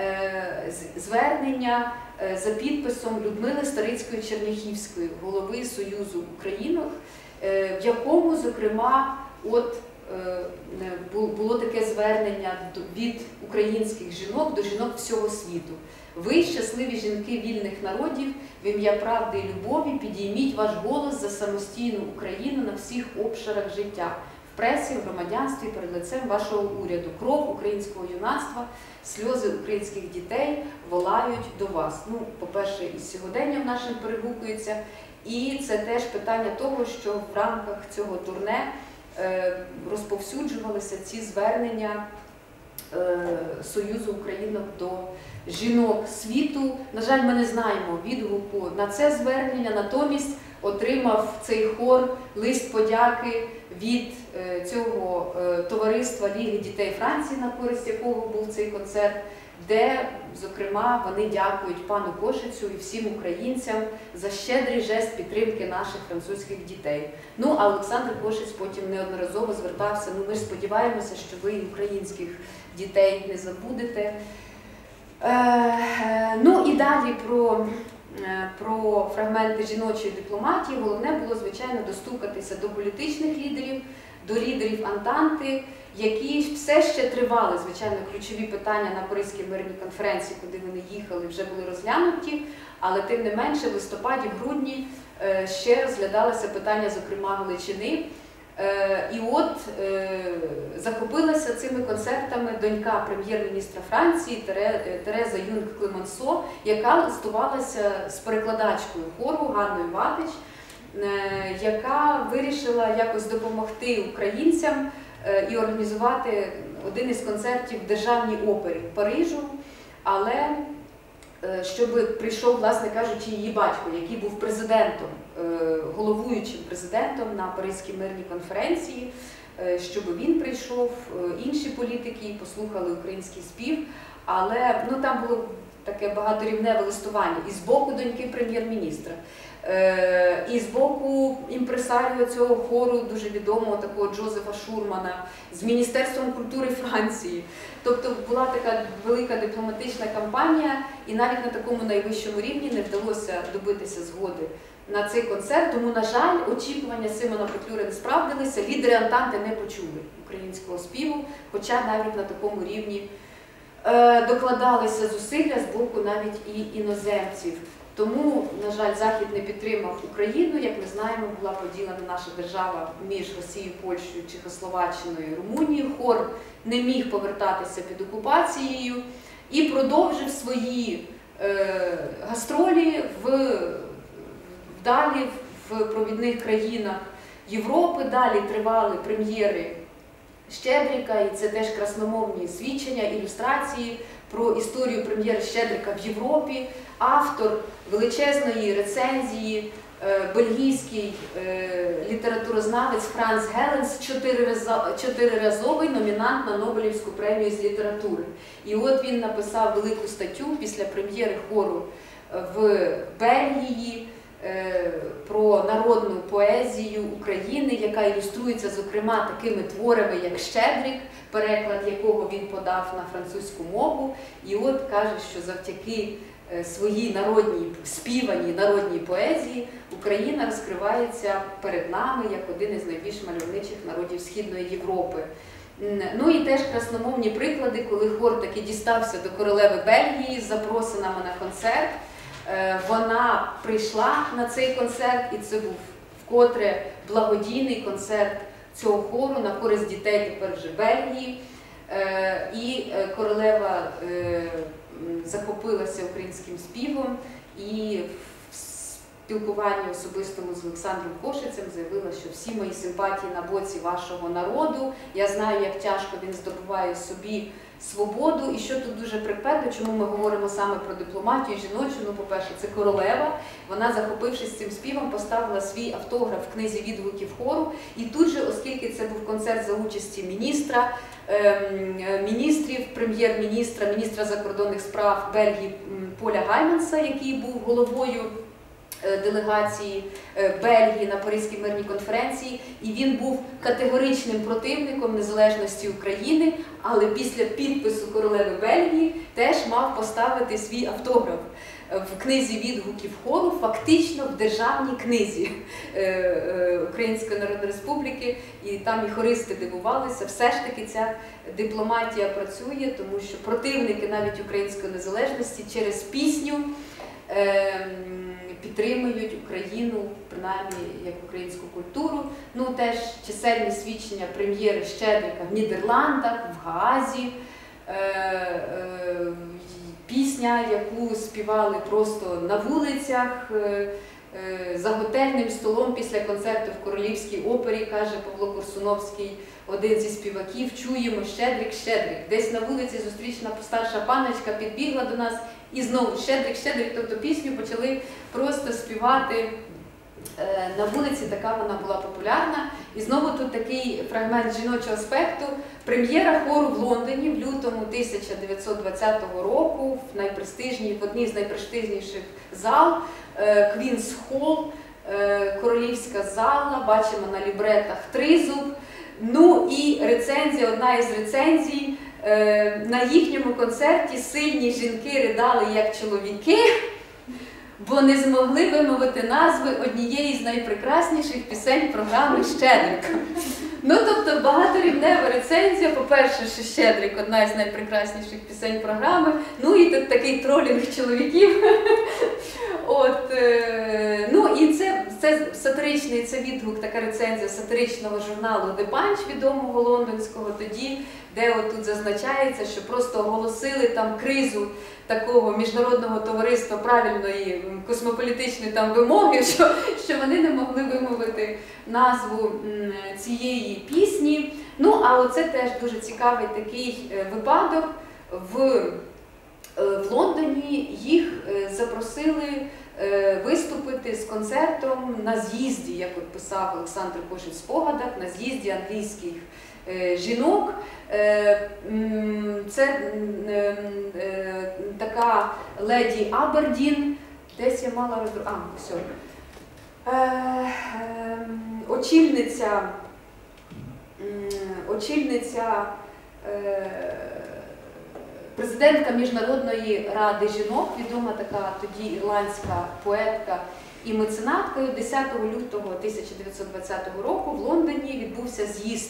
звернення за підписом Людмили Старицької-Черняхівської, голови Союзу Українок, в якому, зокрема, от було таке звернення від українських жінок до жінок всього світу. Ви, щасливі жінки вільних народів, в ім'я правди і любові, підійміть ваш голос за самостійну Україну на всіх обширах життя, в пресі, в громадянстві, перед лицем вашого уряду. Кров українського юнацтва, сльози українських дітей волають до вас. Ну, по-перше, із сьогоденням нашим перегукується, і це теж питання того, що в рамках цього турне розповсюджувалися ці звернення Союзу Українок до жінок світу. На жаль, ми не знаємо відгуку на це звернення, натомість отримав цей хор лист подяки від цього товариства Ліги дітей Франції, на користь якого був цей концерт, де, зокрема, вони дякують пану Кошицю і всім українцям за щедрий жест підтримки наших французьких дітей. Ну, а Олександр Кошиць потім неодноразово звертався, ну ми ж сподіваємося, що ви українських дітей не забудете. Ну і далі про фрагменти жіночої дипломатії. Головне було, звичайно, достукатися до політичних лідерів, до лідерів Антанти, які все ще тривали, звичайно, ключові питання на Паризькій мирній конференції, куди вони їхали, вже були розглянуті, але тим не менше в листопаді, в грудні ще розглядалося питання, зокрема, Галичини. І от захопилася цими концертами донька прем'єр-міністра Франції Тереза Юнг-Клемансо, яка листувалася з перекладачкою хору Ганною Ватич, яка вирішила якось допомогти українцям і організувати один із концертів в Державній опері Парижу, але щоб прийшов, власне кажучи, її батько, який був президентом, головуючим президентом на Паризькій мирній конференції, щоб він прийшов, інші політики послухали український спів, але ну, там було таке багаторівневе листування і з боку доньки прем'єр-міністра, і з боку імпресаріо цього хору, дуже відомого такого Джозефа Шурмана, з Міністерством культури Франції. Тобто була така велика дипломатична кампанія, і навіть на такому найвищому рівні не вдалося добитися згоди на цей концерт. Тому, на жаль, очікування Симона Петлюри не справдилися, лідери Антанти не почули українського співу, хоча навіть на такому рівні докладалися зусилля з боку навіть і іноземців. Тому, на жаль, Захід не підтримав Україну. Як ми знаємо, була поділена наша держава між Росією, Польщею, Чехословаччиною і Румунією. Хор не міг повертатися під окупацією і продовжив свої гастролі далі в провідних країнах Європи. Далі тривали прем'єри Щедрика, і це теж красномовні свідчення, ілюстрації про історію прем'єри Щедрика в Європі. Автор величезної рецензії, бельгійський літературознавець Франц Геленс, чотириразовий номінант на Нобелівську премію з літератури. І от він написав велику статтю після прем'єри хору в Бельгії, про народну поезію України, яка ілюструється, зокрема, такими творами, як «Щедрик», переклад якого він подав на французьку мову. І от каже, що завдяки своїй народній, співаній народній поезії Україна розкривається перед нами як один із найбільш мальовничих народів Східної Європи. Ну і теж красномовні приклади, коли хор таки дістався до королеви Бельгії з запросинами на концерт. Вона прийшла на цей концерт, і це був вкотре благодійний концерт цього хору на користь дітей тепер вже Бельгії. І королева захопилася українським співом і в спілкуванні особистому з Олександром Кошицем заявила, що всі мої симпатії на боці вашого народу. Я знаю, як тяжко він здобуває собі свободу. І що тут дуже прикметно, чому ми говоримо саме про дипломатію жіночу? Ну, по-перше, це королева. Вона, захопившись цим співом, поставила свій автограф в книзі відгуків хору. І тут же, оскільки це був концерт за участі міністрів, прем'єр-міністра, міністра закордонних справ Бельгії Поля Гайманса, який був головою делегації Бельгії на Паризькій мирній конференції, і він був категоричним противником незалежності України, але після підпису королеви Бельгії теж мав поставити свій автограф в книзі відгуків хору, фактично в державній книзі Української Народної Республіки, і там і хористи дивувалися. Все ж таки ця дипломатія працює, тому що противники навіть української незалежності через пісню підтримують Україну, принаймні, як українську культуру. Ну, теж чисельні свідчення прем'єри Щедрика в Нідерландах, в Гаазі. Пісня, яку співали просто на вулицях, за готельним столом після концерту в Королівській опері, каже Павло Корсуновський, один зі співаків, чуємо «Щедрик, Щедрик». Десь на вулиці зустрічна старша паночка підбігла до нас і знову «Щедрик, Щедрик». Тобто пісню почали просто співати на вулиці, така вона була популярна. І знову тут такий фрагмент жіночого аспекту. Прем'єра хору в Лондоні в лютому 1920 року в одній з найпрестижніших зал, Квінс Холл, королівська зала, бачимо на лібретах тризуб. Ну і рецензія, одна із рецензій, на їхньому концерті сильні жінки ридали як чоловіки, бо не змогли вимовити назви однієї з найпрекрасніших пісень програми «Щедрик». Ну, тобто, багаторівнева рецензія. По-перше, що «Щедрик» – одна із найпрекрасніших пісень програми. Ну, і тут такий тролінг чоловіків. Ну, і це сатиричний, це відгук, така рецензія сатиричного журналу «The Punch», відомого лондонського, тоді, де отут зазначається, що просто оголосили там кризу такого міжнародного товариства правильної космополітичної там вимоги, що вони не могли вимовити назву цієї пісні. Ну, а оце теж дуже цікавий такий випадок. В Лондоні їх запросили виступити з концертом на з'їзді, як от писав Олександр Кошиць в спогадах, на з'їзді англійських жінок. Це така леді Абердін, десь я мала все. Очільниця президентка Міжнародної ради жінок, відома така тоді ірландська поетка і меценатка. 10 лютого 1920 року в Лондоні відбувся з'їзд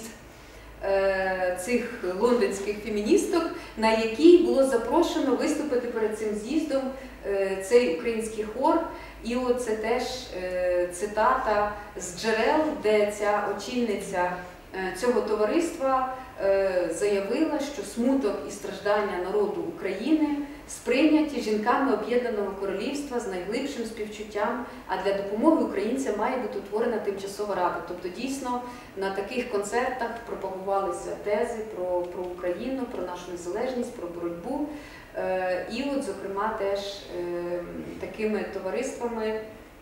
цих лондонських феміністок, на який було запрошено виступити перед цим з'їздом цей український хор. І оце теж цитата з джерел, де ця очільниця цього товариства заявила, що смуток і страждання народу України сприйняті жінками Об'єднаного Королівства з найглибшим співчуттям, а для допомоги українцям має бути утворена тимчасова рада. Тобто дійсно на таких концертах пропагувалися тези про Україну, про нашу незалежність, про боротьбу. І от, зокрема, теж такими товариствами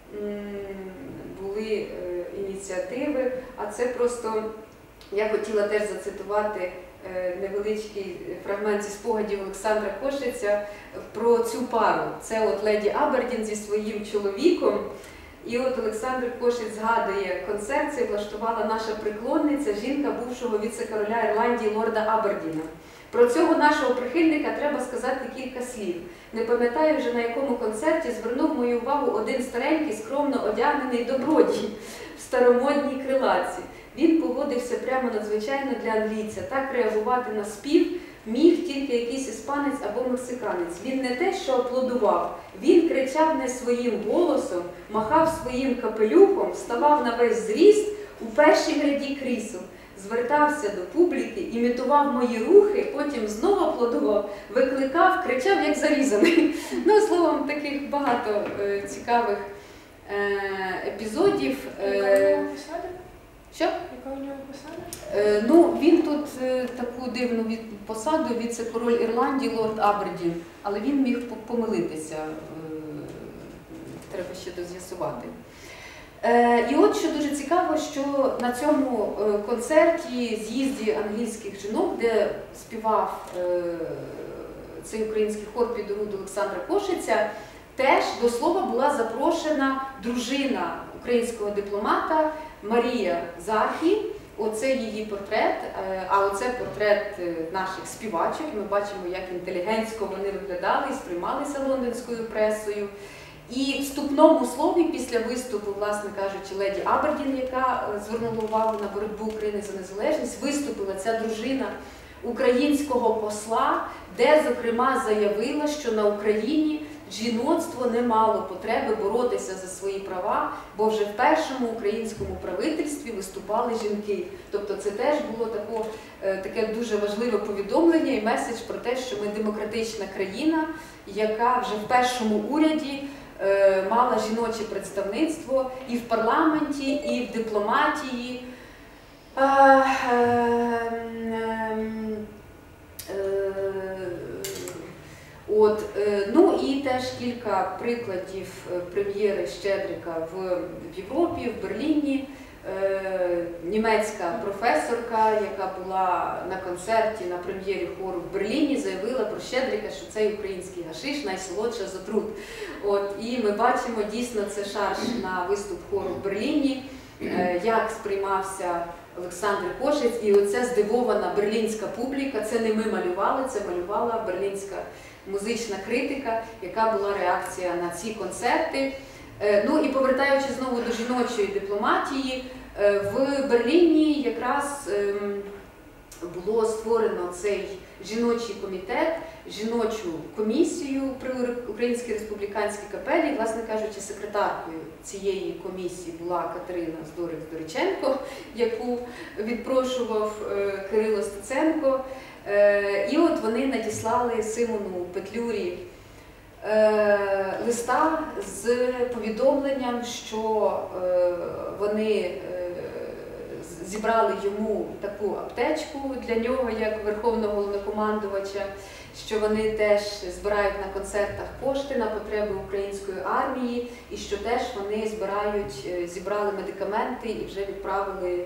були ініціативи, а це просто, я хотіла теж зацитувати невеличкий фрагмент зі спогадів Олександра Кошиця про цю пару. Це от леді Абердін зі своїм чоловіком. І от Олександр Кошець згадує, концерт цей влаштувала наша приклонниця, жінка бувшого віце-короля Ірландії лорда Абердіна. Про цього нашого прихильника треба сказати кілька слів. Не пам'ятаю вже на якому концерті звернув мою увагу один старенький, скромно одягнений добродій в старомодній крилаці. Він погодився прямо надзвичайно для англійця. Так реагувати на спів міг тільки якийсь іспанець або мексиканець. Він не те, що аплодував, він кричав не своїм голосом, махав своїм капелюхом, ставав на весь зріст у першій гряді крісел, звертався до публіки, імітував мої рухи, потім знову аплодував, викликав, кричав як зарізаний. Ну, словом, таких багато цікавих епізодів. Що? Яка у нього посада? Ну, він тут таку дивну посаду, віце-король Ірландії, лорд Абердін, але він міг помилитися, треба ще доз'ясувати. І от, що дуже цікаво, що на цьому концерті, з'їзді англійських жінок, де співав цей український хор під орудою Олександра Кошиця, теж до слова була запрошена дружина українського дипломата Марія Захі. Оце її портрет, а оце портрет наших співачок. Ми бачимо, як інтелігентсько вони виглядали і сприймалися лондонською пресою. І в вступному слові після виступу, власне кажучи, леді Абердін, яка звернула увагу на боротьбу України за незалежність, виступила ця дружина українського посла, де, зокрема, заявила, що на Україні жіноцтво не мало потреби боротися за свої права, бо вже в першому українському правительстві виступали жінки. Тобто це теж було таке дуже важливе повідомлення і меседж про те, що ми демократична країна, яка вже в першому уряді мала жіноче представництво і в парламенті, і в дипломатії. Ну і теж кілька прикладів прем'єри Щедрика в Європі, в Берліні. Німецька професорка, яка була на концерті на прем'єрі хору в Берліні, заявила про Щедрика, що цей український гашиш найсолодша за труд. І ми бачимо, дійсно, це шарж на виступ хору в Берліні, як сприймався Олександр Кошець, і оця здивована берлінська публіка, це не ми малювали, це малювала берлінська музична критика, яка була реакція на ці концерти. Ну і повертаючись знову до жіночої дипломатії, в Берліні якраз було створено цей жіночий комітет, жіночу комісію при Українській республіканській капелі. Власне кажучи, секретаркою цієї комісії була Катерина Здорик-Здориченко, яку відпрошував Кирило Стеценко. І от вони надіслали Симону Петлюрі листа з повідомленням, що вони зібрали йому таку аптечку для нього, як Верховного Головнокомандувача, що вони теж збирають на концертах кошти на потреби української армії, і що теж вони зібрали медикаменти і вже відправили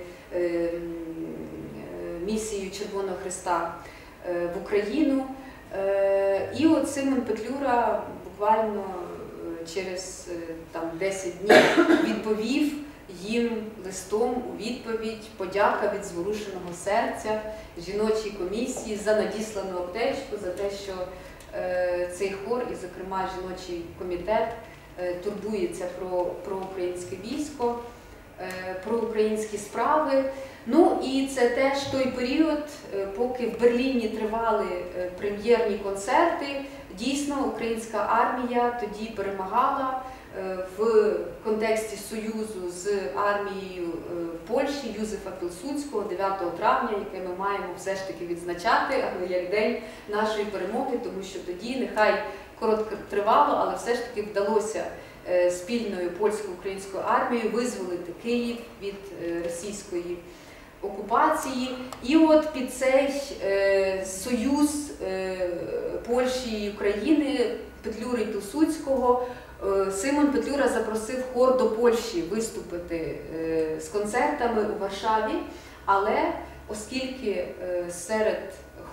місію Червоного Хреста в Україну. І от Симон Петлюра буквально через 10 днів відповів їм листом у відповідь подяка від зворушеного серця жіночій комісії за надіслану аптечку, за те, що цей хор і, зокрема, жіночий комітет турбується про українське військо, про українські справи. Ну і це теж той період, поки в Берліні тривали прем'єрні концерти, дійсно українська армія тоді перемагала в контексті союзу з армією Польщі Юзефа Пілсудського 9 травня, яке ми маємо все ж таки відзначати, але як день нашої перемоги, тому що тоді, нехай коротко тривало, але все ж таки вдалося спільною польсько-українською армією визволити Київ від російської окупації. І от під цей союз Польщі і України, Петлюри і Пілсудського, Симон Петлюра запросив хор до Польщі виступити з концертами у Варшаві, але оскільки серед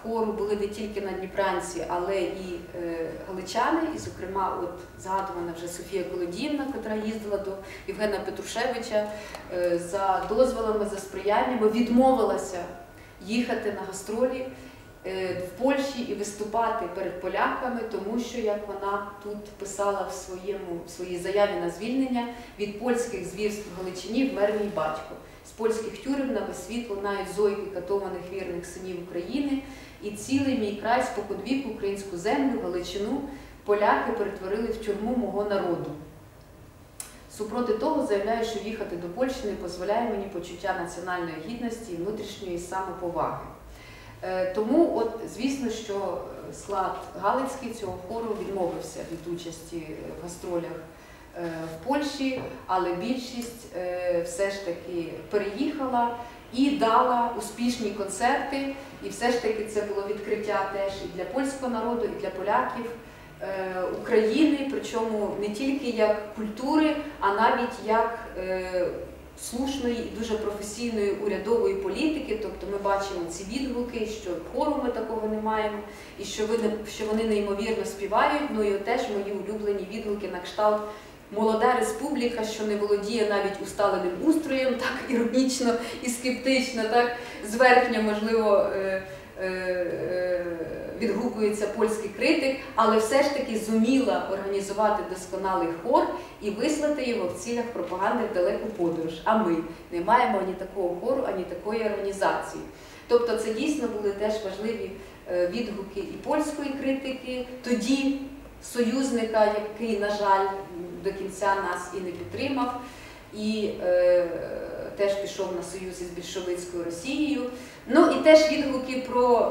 хору були не тільки надніпранці, але і галичани. І, зокрема, от згадувана вже Софія Колодіївна, яка їздила до Євгена Петрушевича за дозволами, за сприяннями, відмовилася їхати на гастролі в Польщі і виступати перед поляками, тому що, як вона тут писала в своїй заяві на звільнення, від польських звірств в Галичині вмер мій батько. З польських тюрем на весь світ лунають зойки катованих вірних синів України, і цілий мій край споконвіку українську землю, Галичину, поляки перетворили в тюрму мого народу. Супроти того заявляю, що їхати до Польщі не дозволяє мені почуття національної гідності і внутрішньої самоповаги. Тому, от, звісно, що склад галицький цього хору відмовився від участі в гастролях в Польщі, але більшість все ж таки переїхала і дала успішні концерти. І все ж таки це було відкриття теж і для польського народу, і для поляків України, причому не тільки як культури, а навіть як слушної і дуже професійної урядової політики. Тобто ми бачимо ці відгуки, що хору ми такого не маємо, і що вони неймовірно співають. Ну і теж мої улюблені відгуки на кшталт «Молода республіка, що не володіє навіть усталеним устроєм», так іронічно і скептично, так зверхньо, можливо, відгукується польський критик, але все ж таки зуміла організувати досконалий хор і вислати його в цілях пропаганди в далеку подорож. А ми не маємо ані такого хору, ані такої організації. Тобто це дійсно були теж важливі відгуки і польської критики, тоді союзника, який, на жаль, до кінця нас і не підтримав, і теж пішов на союз із більшовицькою Росією. Ну і теж відгуки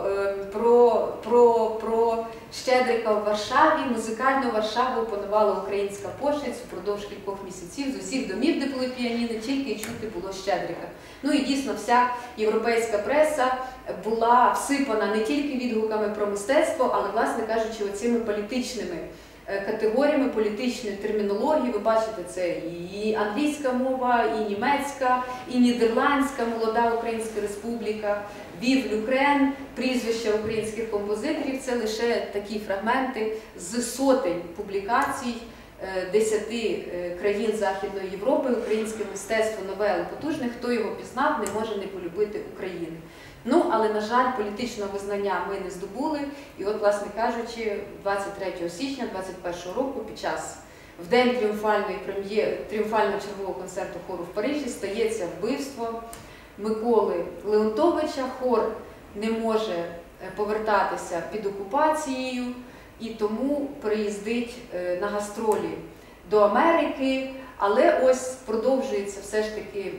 про Щедрика в Варшаві. Музикальну Варшаву опанувала українська пошець впродовж кількох місяців. З усіх домів, де були піаніни, тільки й чути було Щедрика. Ну і дійсно вся європейська преса була всипана не тільки відгуками про мистецтво, але, власне кажучи, оцими політичними категоріями, політичної термінології. Ви бачите, це і англійська мова, і німецька, і нідерландська, молода Українська Республіка, Вів Люкрен, прізвища українських композиторів. Це лише такі фрагменти з сотень публікацій 10 країн Західної Європи. Українське мистецтво нове, але потужне. Хто його пізнав, не може не полюбити України. Ну, але, на жаль, політичного визнання ми не здобули. І от, власне кажучи, 23 січня 2021 року, в день тріумфального чергового концерту хору в Парижі, стається вбивство Миколи Леонтовича. Хор не може повертатися під окупацією і тому приїздить на гастролі до Америки. Але ось продовжується все ж таки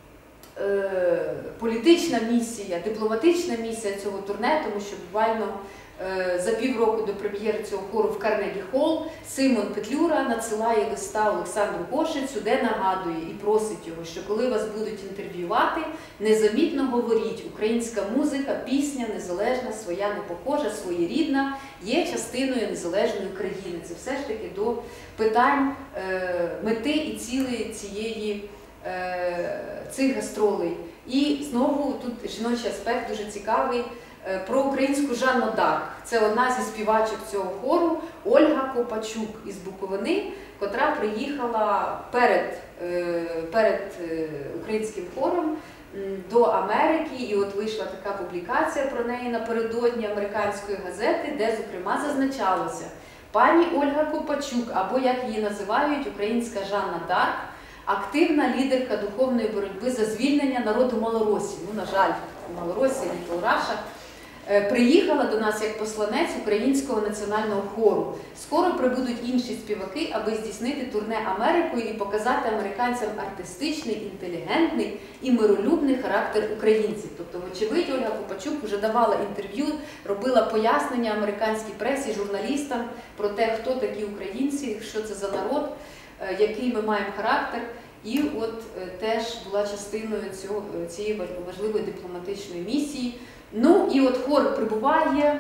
політична місія, дипломатична місія цього турне, тому що буквально за півроку до прем'єри цього хору в Карнегі-Холл Симон Петлюра надсилає листа Олександру Кошицю, де нагадує і просить його, що коли вас будуть інтерв'ювати, незамітно говоріть: українська музика, пісня незалежна, своя, непохожа, своєрідна, є частиною незалежної країни. Це все ж таки до питань мети і цілей цих гастролей. І знову тут жіночий аспект дуже цікавий. Про українську Жанну Дарк. Це одна зі співачок цього хору, Ольга Копачук із Буковини, котра приїхала перед українським хором до Америки. І от вийшла така публікація про неї напередодні американської газети, де, зокрема, зазначалося: пані Ольга Копачук, або, як її називають, українська Жанна Дарк, активна лідерка духовної боротьби за звільнення народу Малоросії. Ну, на жаль, Малоросія, Літл Раша. Приїхала до нас як посланець українського національного хору. Скоро прибудуть інші співаки, аби здійснити турне Америкою і показати американцям артистичний, інтелігентний і миролюбний характер українців. Тобто, вочевидь, Ольга Копачук вже давала інтерв'ю, робила пояснення американській пресі, журналістам про те, хто такі українці, що це за народ, який ми маємо характер. І от теж була частиною цієї важливої дипломатичної місії. Ну і от хор прибуває,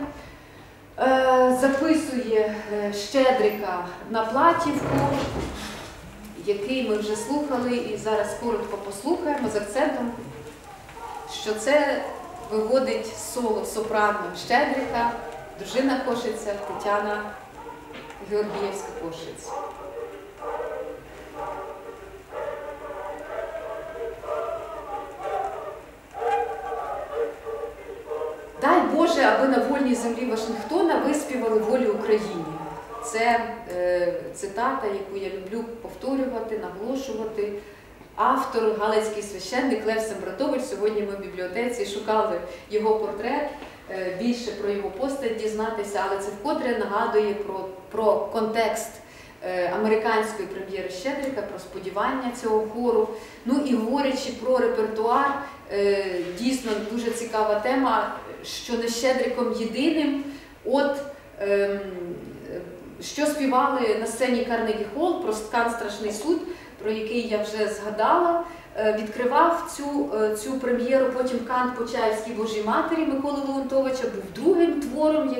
записує Щедрика на платівку, який ми вже слухали і зараз коротко послухаємо з акцентом, що це виводить соло сопрано Щедрика, дружина Кошиця Тетяна Георгієвська-Кошиць. Дай Боже, аби на вольній землі Вашингтона виспівали волю Україні. Це цитата, яку я люблю повторювати, наголошувати. Автор, галицький священник Лев Сембратович. Сьогодні ми в бібліотеці шукали його портрет, більше про його постать дізнатися, але це вкотре нагадує про контекст американської прем'єри Щедрика, про сподівання цього хору. Ну і говорячи про репертуар, дійсно дуже цікава тема, що не Щедриком єдиним. От що співали на сцені Карнегі Холл про Кан Страшний суд, про який я вже згадала, відкривав цю прем'єру потім Кант Почаївській Божій Матері Миколи Леонтовича, був другим твором,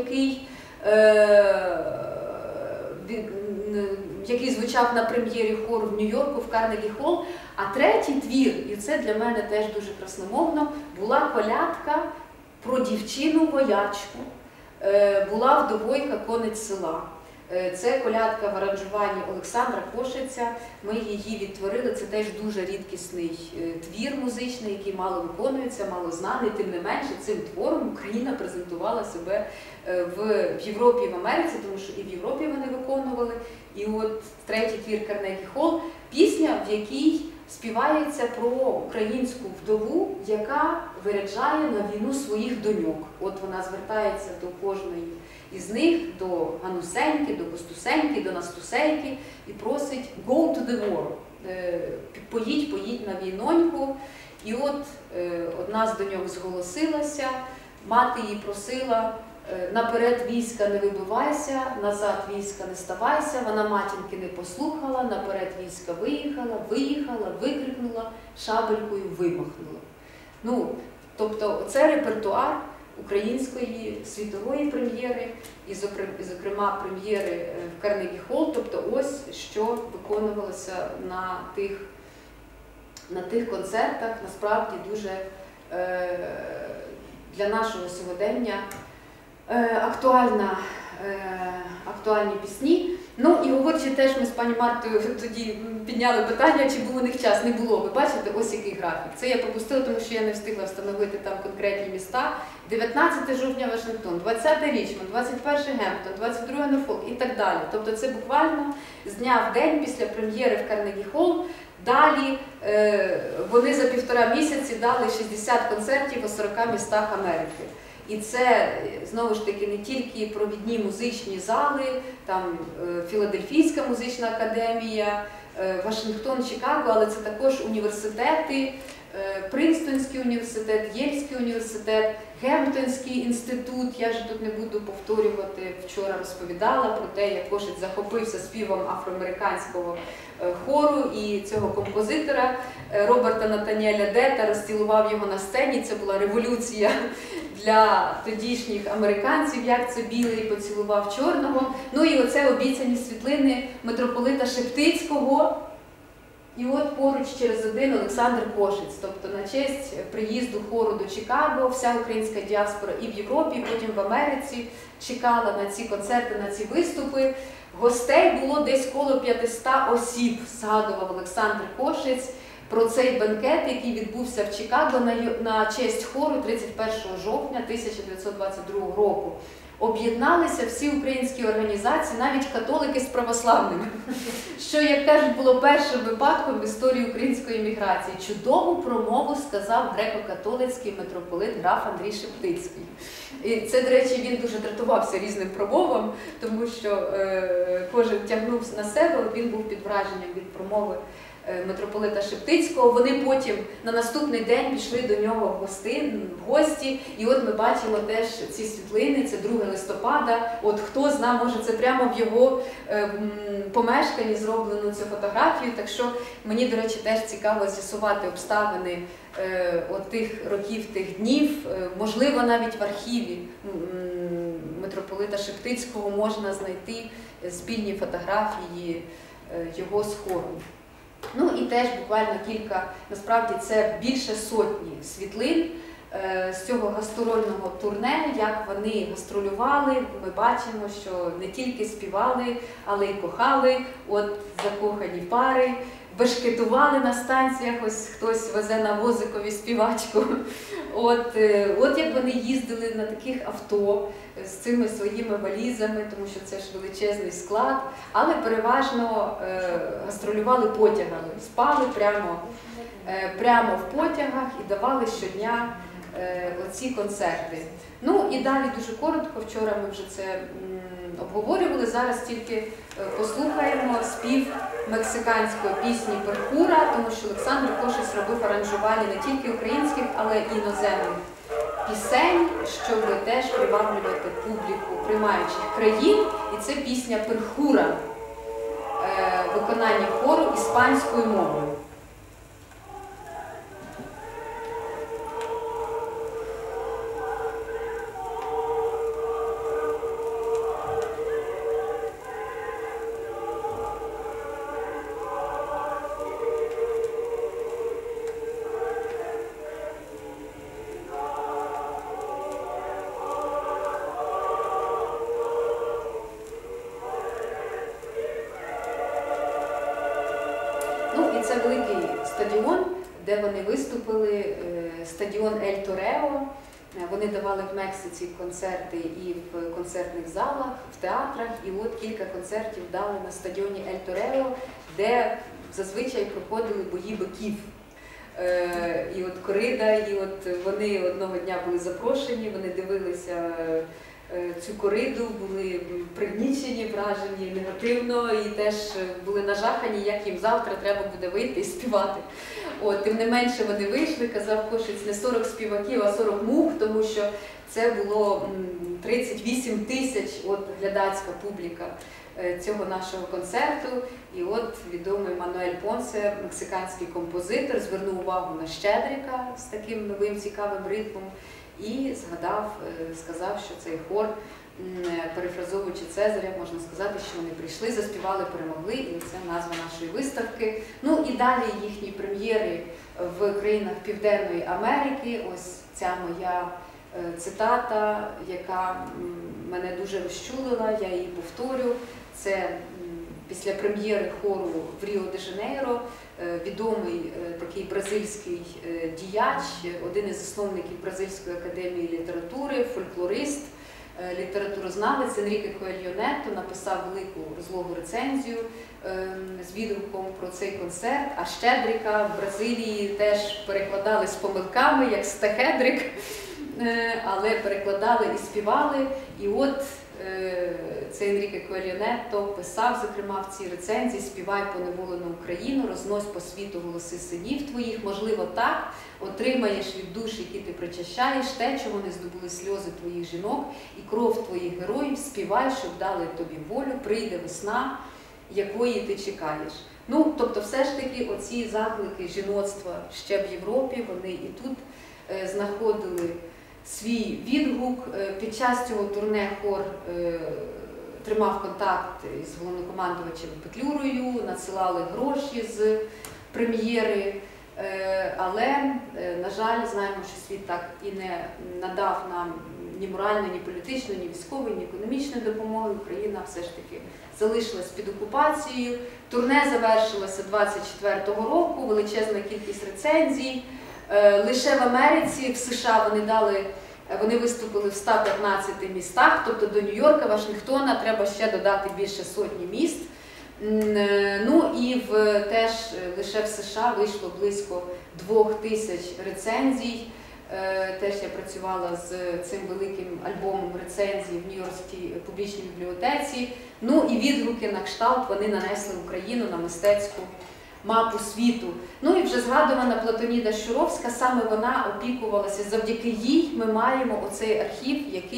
який звучав на прем'єрі хору в Нью-Йорку, в Карнегі Холл. А третій твір, і це для мене теж дуже красномовно, була колядка про дівчину-воячку, була вдовойка конець села. Це колядка в аранжуванні Олександра Кошиця. Ми її відтворили. Це теж дуже рідкісний твір музичний, який мало виконується, мало знаний. Тим не менше, цим твором Україна презентувала себе в Європі і в Америці, тому що і в Європі вони виконували. І от третій твір Карнегі Холл – пісня, в якій співається про українську вдову, яка виряджає на війну своїх доньок. От вона звертається до кожної із них, до Ганусеньки, до Костусеньки, до Настусейки і просить «go to the war», поїдь на війноньку. І от одна з доньок зголосилася, мати її просила: наперед війська не вибивайся, назад війська не ставайся. Вона матінки не послухала, наперед війська виїхала, викрикнула, шабелькою вимахнула. Ну, тобто це репертуар української світової прем'єри, і, зокрема, прем'єри в Карнегі Холл. Тобто ось що виконувалося на тих концертах, насправді дуже для нашого сьогодення актуальні пісні. Ну і говорячи теж, ми з пані Мартою тоді підняли питання, чи був у них час. Не було. Ви бачите, ось який графік. Це я пропустила, тому що я не встигла встановити там конкретні міста. 19 жовтня Вашингтон, 20 Річмонд, 21 Гемптон, 22 Норфолк і так далі. Тобто це буквально з дня в день після прем'єри в Карнегі Холл. Далі вони за 1,5 місяці дали 60 концертів у 40 містах Америки. І це, знову ж таки, не тільки провідні музичні зали, там Філадельфійська музична академія, Вашингтон, Чикаго, але це також університети, Принстонський університет, Єльський університет, Гемптонський інститут. Я ж тут не буду повторювати, вчора розповідала про те, як Кошиць захопився співом афроамериканського хору і цього композитора Роберта Натаніеля Дета, розцілував його на сцені. Це була революція для тодішніх американців, як це білий поцілував чорного. Ну і оце обіцяні світлини митрополита Шептицького. І от поруч через один Олександр Кошиць. Тобто на честь приїзду хору до Чикаго вся українська діаспора і в Європі, і потім в Америці чекала на ці концерти, на ці виступи. Гостей було десь коло 500 осіб, згадував Олександр Кошиць про цей бенкет, який відбувся в Чикаго на честь хору 31 жовтня 1922 року. Об'єдналися всі українські організації, навіть католики з православними, що, як кажуть, було першим випадком в історії української міграції. Чудову промову сказав греко-католицький митрополит граф Андрій Шептицький. І це, до речі, він дуже дратувався різним промовам, тому що кожен тягнув на себе, він був під враженням від промови митрополита Шептицького. Вони потім на наступний день пішли до нього в гості, і от ми бачимо теж ці світлини, це 2 листопада. От хто знає, може це прямо в його помешканні зроблено цю фотографію, так що мені, до речі, теж цікаво з'ясувати обставини тих років, тих днів. Можливо, навіть в архіві митрополита Шептицького можна знайти спільні фотографії його з хором. Ну і теж буквально кілька, насправді це більше сотні світлин з цього гастрольного турне, як вони гастролювали. Ми бачимо, що не тільки співали, але й кохали, от закохані пари, бешкетували на станціях, ось хтось везе на возикові співачку. От як вони їздили на таких авто з цими своїми валізами, тому що це ж величезний склад, але переважно гастролювали потягами, спали прямо в потягах і давали щодня оці концерти. Ну і далі дуже коротко, вчора ми вже це обговорювали, зараз тільки послухаємо спів мексиканської пісні «Перхура», тому що Олександр Кошиць робив аранжування не тільки українських, але й іноземних пісень, щоб теж приваблювати публіку приймаючих країн. І це пісня «Перхура», виконання хору іспанською мовою. Це великий стадіон, де вони виступили, стадіон Ель Торео. Вони давали в Мексиці концерти і в концертних залах, в театрах. І от кілька концертів дали на стадіоні Ель Торео, де зазвичай проходили бої биків. І от корида, і от вони одного дня були запрошені, вони дивилися цю кориду, були пригнічені, вражені негативно і теж були нажахані, як їм завтра треба буде вийти і співати. От, тим не менше вони вийшли, казав Кошиць, не 40 співаків, а 40 мух, тому що це було 38 тисяч глядацька публіка цього нашого концерту. І от відомий Мануель Понсе, мексиканський композитор, звернув увагу на Щедрика з таким новим цікавим ритмом і сказав, що цей хор, перефразовуючи Цезаря, можна сказати, що вони прийшли, заспівали, перемогли, і це назва нашої виставки. Ну і далі їхні прем'єри в країнах Південної Америки. Ось ця моя цитата, яка мене дуже розчулила, я її повторю. Це після прем'єри хору в Ріо-де-Жанейро відомий такий бразильський діяч, один із засновників Бразильської академії літератури, фольклорист, літературознавець Енріке Коельо Нетто написав велику розлогу рецензію з відгуком про цей концерт, а Щедрика в Бразилії теж перекладали з помилками, як Стехедрик, але перекладали і співали. І от це Енріке Коельо Нетто писав, зокрема, в цій рецензії: «Співай поневолену Україну, рознось по світу голоси синів твоїх, можливо так, отримаєш від душ, які ти причащаєш, те, чого не здобули сльози твоїх жінок і кров твоїх героїв, співай, щоб дали тобі волю, прийде весна, якої ти чекаєш». Ну, тобто все ж таки оці заклики жіноцтва ще в Європі, вони і тут знаходили свій відгук. Під час цього турне хор тримав контакт із головнокомандувачем Петлюрою, надсилали гроші з прем'єри, але, на жаль, знаємо, що світ так і не надав нам ні моральної, ні політичної, ні військової, ні економічної допомоги. Україна все ж таки залишилась під окупацією. Турне завершилося 24-го року, величезна кількість рецензій. Лише в Америці, в США вони виступили в 115 містах, тобто до Нью-Йорка, Вашингтона треба ще додати більше сотні міст. Ну і теж лише в США вийшло близько 2000 рецензій. Теж я працювала з цим великим альбомом рецензій в Нью-Йоркській публічній бібліотеці. Ну і відгуки на кшталт вони нанесли Україну на мистецьку мапу світу. Ну і вже згадувана Платоніда Щуровська, саме вона опікувалася, завдяки їй ми маємо оцей архів,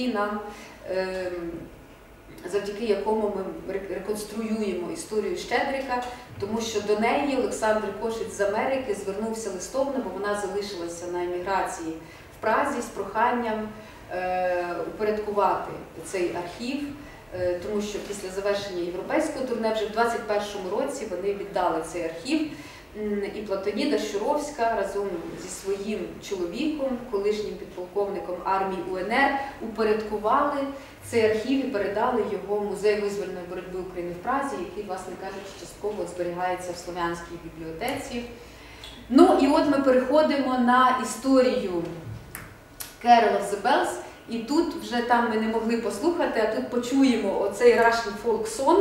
завдяки якому ми реконструюємо історію Щедрика, тому що до неї Олександр Кошиць з Америки звернувся листом, бо вона залишилася на еміграції в Празі з проханням упорядкувати цей архів, тому що після завершення європейського турне вже в 2021 році вони віддали цей архів. І Платоніда Щуровська разом зі своїм чоловіком, колишнім підполковником армії УНР, упорядкували цей архів і передали його в Музей визвольної боротьби України в Празі, який, власне кажучи, частково зберігається в Слов'янській бібліотеці. Ну і от ми переходимо на історію Carol of the Bells. І тут вже там ми не могли послухати, а тут почуємо оцей Russian folk song.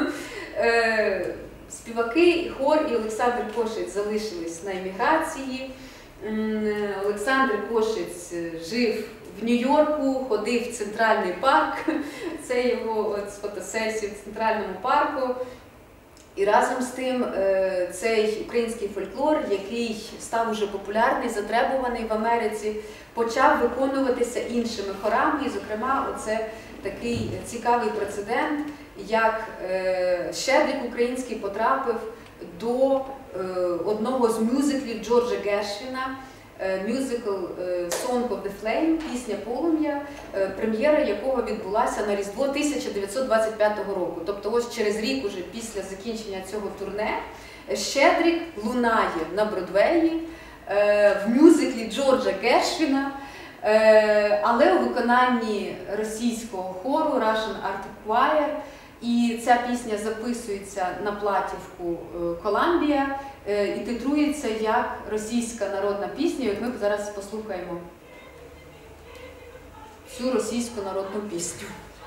Співаки, хор і Олександр Кошиць залишились на еміграції. Олександр Кошиць жив в Нью-Йорку, ходив в Центральний парк. Це його з фотосесії в Центральному парку. І разом з тим цей український фольклор, який став уже популярний, затребуваний в Америці, почав виконуватися іншими хорами. І, зокрема, оце такий цікавий прецедент, як Щедрик український потрапив до одного з мюзиклів Джорджа Гершвіна, мюзикл «Song of the Flame», «Пісня полум'я», прем'єра якого відбулася на Різдво 1925 року. Тобто ось через рік уже після закінчення цього турне Щедрик лунає на Бродвеї в мюзиклі Джорджа Гершвіна, але у виконанні російського хору Russian Arctic Choir. І ця пісня записується на платівку «Коламбія» і титрується як російська народна пісня. І от ми зараз послухаємо цю російську народну пісню.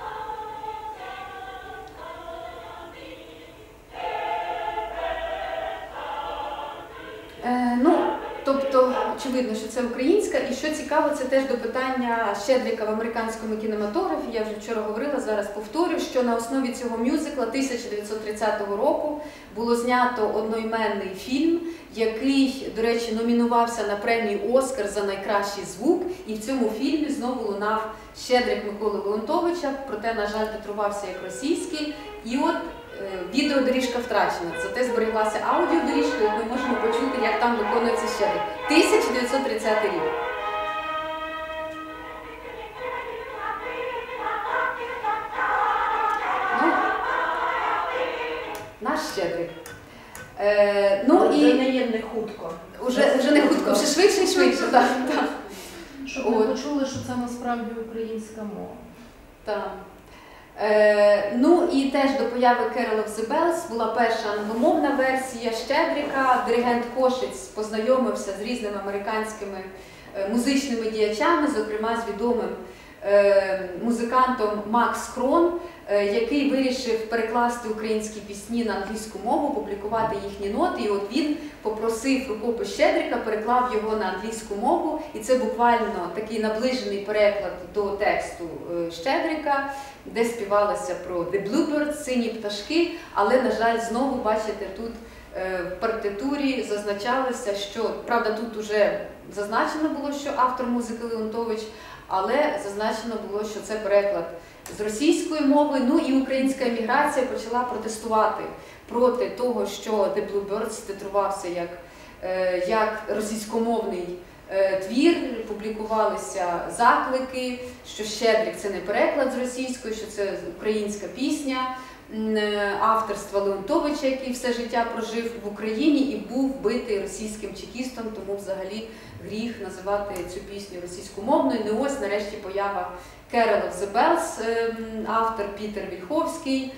Тобто, очевидно, що це українська. І що цікаво, це теж до питання Щедрика в американському кінематографі. Я вже вчора говорила, зараз повторю, що на основі цього мюзикла 1930 року було знято одноіменний фільм, який, до речі, номінувався на премію «Оскар» за найкращий звук. І в цьому фільмі знову лунав Щедрик Миколи Леонтовича, проте, на жаль, титрувався як російський. І от відеодоріжка втрачена, зате зберіглася аудіодоріжка, і ми можемо почути, як там виконується Щедрик. 1930 рік. Наш Щедрик. Вже не хутко. Уже не хутко, вже швидше і швидше. Так. Щоб ми почули, що це насправді українська мова. Так. І теж до появи Carol of the Bells була перша англомовна версія Щедрика. Диригент Кошиць познайомився з різними американськими музичними діячами, зокрема з відомим музикантом Макс Крон, який вирішив перекласти українські пісні на англійську мову, публікувати їхні ноти. І от він попросив рукопис Щедрика, переклав його на англійську мову. І це буквально такий наближений переклад до тексту Щедрика, де співалося про «The Bluebirds», «Сині пташки». Але, на жаль, знову, бачите, тут в партитурі зазначалося, що, правда, тут уже зазначено було, що автор музики Леонтович, але зазначено було, що це переклад з російської мови. І українська еміграція почала протестувати проти того, що «The Bluebirds» титрувався як російськомовний твір, публікувалися заклики, що Щедрик – це не переклад з російської, що це українська пісня авторства Леонтовича, який все життя прожив в Україні і був вбитий російським чекістом, тому взагалі гріх називати цю пісню російськомовною. І ось нарешті поява Carol of the Bells, автор Пітер Вільховський,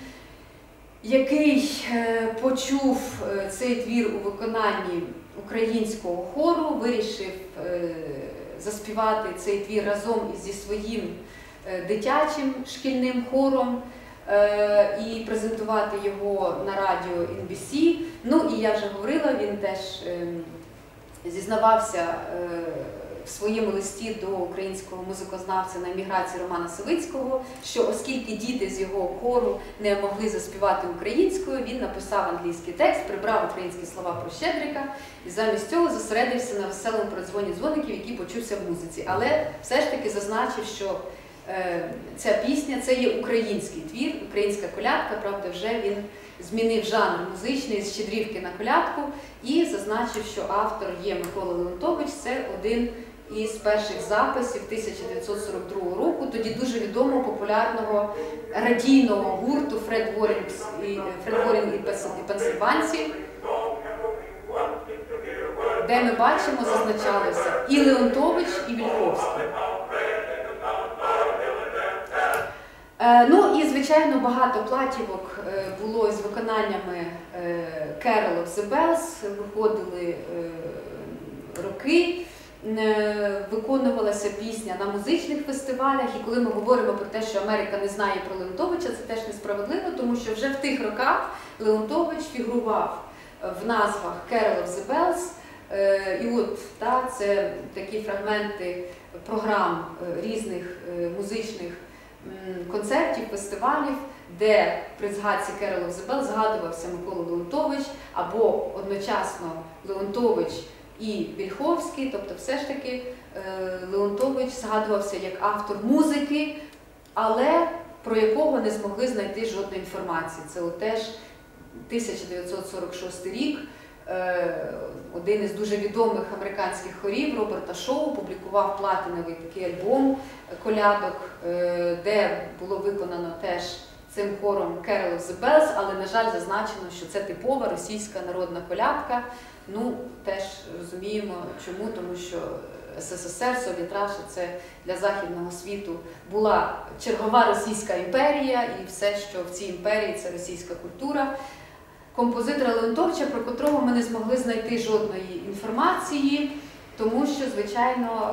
який почув цей твір у виконанні українського хору, вирішив заспівати цей твір разом зі своїм дитячим шкільним хором і презентувати його на радіо NBC. І я вже говорила, він теж зізнавався в своєму листі до українського музикознавця на еміграції Романа Савицького, що оскільки діти з його хору не могли заспівати українською, він написав англійський текст, прибрав українські слова про Щедрика і замість цього зосередився на веселому продзвоні дзвоників, який почувся в музиці. Але все ж таки зазначив, що ця пісня – це є український твір, українська колядка, правда, вже він змінив жанр музичний з щедрівки на колядку і зазначив, що автор є Микола Леонтович, це один із перших записів 1942 року, тоді дуже відомого популярного радійного гурту Фред Ворінг і Пенсильванці. де ми бачимо, зазначалося і Леонтович, і Вільховський. Ну і, звичайно, багато платівок було з виконаннями Carol of the Bells, виходили роки, виконувалася пісня на музичних фестивалях, і коли ми говоримо про те, що Америка не знає про Леонтовича, це теж несправедливо, тому що вже в тих роках Леонтович фігурував в назвах Carol of the Bells, і от, це такі фрагменти програм різних музичних концертів, фестивалів, де при згадці Carol of the Bells згадувався Микола Леонтович, або одночасно Леонтович і Вільховський, тобто все ж таки Леонтович згадувався як автор музики, але про якого не змогли знайти жодної інформації. Це теж 1946 рік. Один із дуже відомих американських хорів Роберта Шоу публікував платиновий такий альбом колядок, де було виконано теж цим хором Carol of the Bells, але, на жаль, зазначено, що це типова російська народна колядка. Ну, теж розуміємо, чому, тому що СССР, Совєт Раша – це для західного світу була чергова Російська імперія, і все, що в цій імперії – це російська культура. Композитора Леонтовича, про котрого ми не змогли знайти жодної інформації, тому що, звичайно,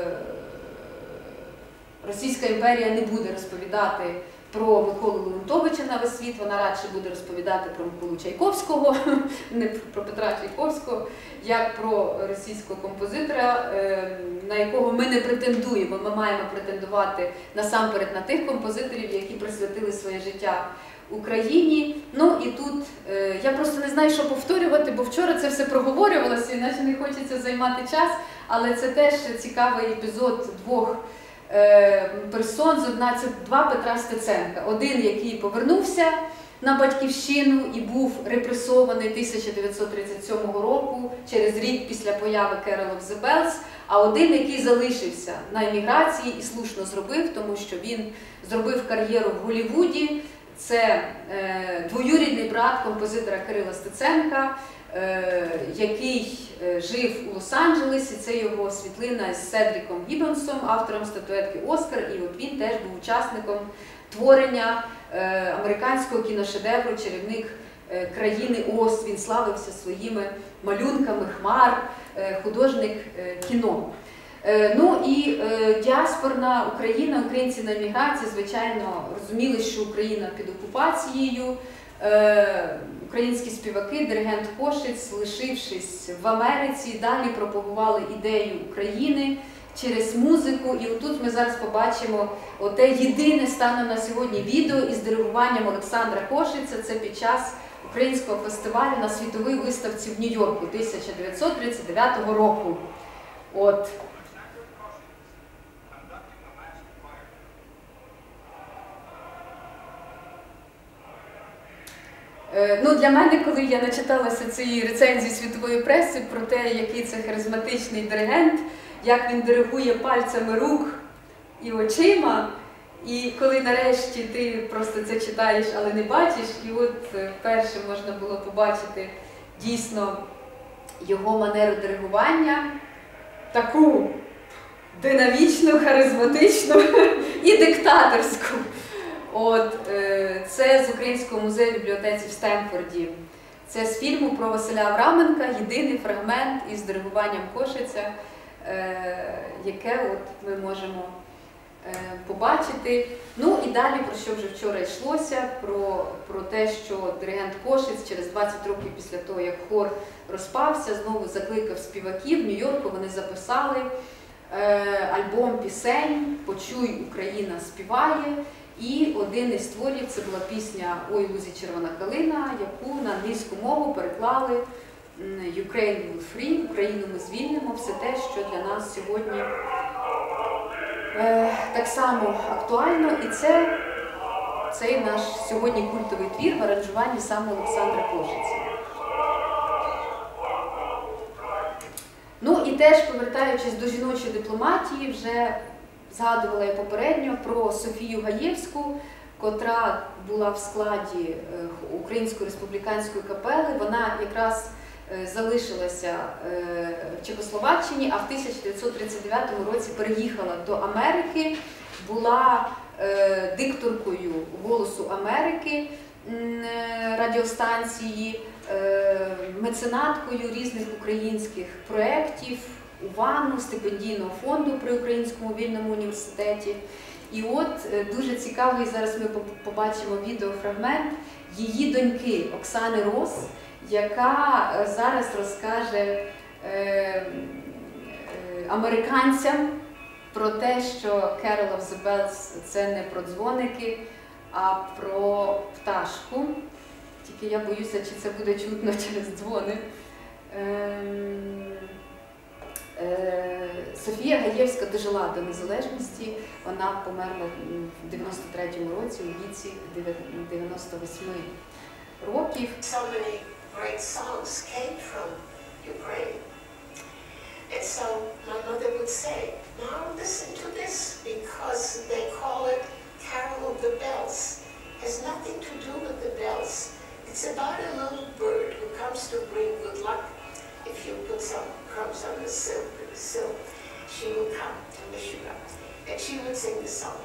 Російська імперія не буде розповідати про Миколу Леонтовича на весь світ, вона радше буде розповідати про Миколу Чайковського, не про Петра Чайковського, як про російського композитора, на якого ми не претендуємо. Ми маємо претендувати насамперед на тих композиторів, які присвятили своє життя Україні. Ну і тут я просто не знаю, що повторювати, бо вчора це все проговорювалося, іначе не хочеться займати час, але це теж цікавий епізод двох персон, це два Петра Стеценка. Один, який повернувся на батьківщину і був репресований 1937 року, через рік після появи Carol of the Bells, а один, який залишився на еміграції і слушно зробив, тому що він зробив кар'єру в Голлівуді. Це двоюрідний брат композитора Кирила Стеценка, який жив у Лос-Анджелесі. Це його світлина з Седріком Гіббонсом, автором статуетки «Оскар», і от він теж був учасником творення американського кіношедевру «Чарівник країни Оз». Він славився своїми малюнками хмар, художник кіно. Ну і діаспорна Україна, українці на еміграції, звичайно, розуміли, що Україна під окупацією. Українські співаки, диригент Кошиць, лишившись в Америці, далі пропагували ідею України через музику. І отут ми зараз побачимо оте єдине станом на сьогодні відео із диригуванням Олександра Кошиця. Це під час українського фестивалю на світовій виставці в Нью-Йорку 1939 року. От. Ну, для мене, коли я начиталася цієї рецензії світової преси про те, який це харизматичний диригент, як він диригує пальцями рук і очима, і коли нарешті ти просто це читаєш, але не бачиш, і от вперше можна було побачити дійсно його манеру диригування, таку динамічну, харизматичну і диктаторську. От, це з Українського музею бібліотеці в Стенфорді. Це з фільму про Василя Авраменка, єдиний фрагмент із диригуванням Кошиця, яке от ми можемо побачити. Ну і далі, про що вже вчора йшлося, про те, що диригент Кошиць через 20 років після того, як хор розпався, знову закликав співаків. В Нью-Йорку вони записали альбом пісень «Почуй, Україна співає». І один із творів – це була пісня «Ой, лузі червона калина», яку на англійську мову переклали «Ukraine will free», «Україну ми звільнимо», все те, що для нас сьогодні так само актуально. І це цей наш сьогодні культовий твір в аранжуванні саме Олександра Кошиця. Ну і теж, повертаючись до жіночої дипломатії, вже згадувала я попередньо про Софію Гаєвську, котра була в складі Української республіканської капели. Вона якраз залишилася в Чехословаччині, а в 1939 році переїхала до Америки, була дикторкою «Голосу Америки» радіостанції, меценаткою різних українських проєктів, УВАНу, стипендійного фонду при Українському вільному університеті. І от дуже цікавий, зараз ми побачимо відеофрагмент її доньки Оксани Рос, яка зараз розкаже американцям про те, що Carol of the Bells – це не про дзвоники, а про пташку. Тільки я боюся, чи це буде чутно через дзвони. Софія Гаєвська дожила до незалежності, вона померла в 93-му році у віці 98 років. So many great songs came from Ukraine. And so my mother would say, now listen to this, because they call it Carol of the Bells. It has nothing to do with the bells. It's about a little bird who comes to bring good luck. If you put some crumbs on the sill, she will come to wish you luck. And she would sing the song.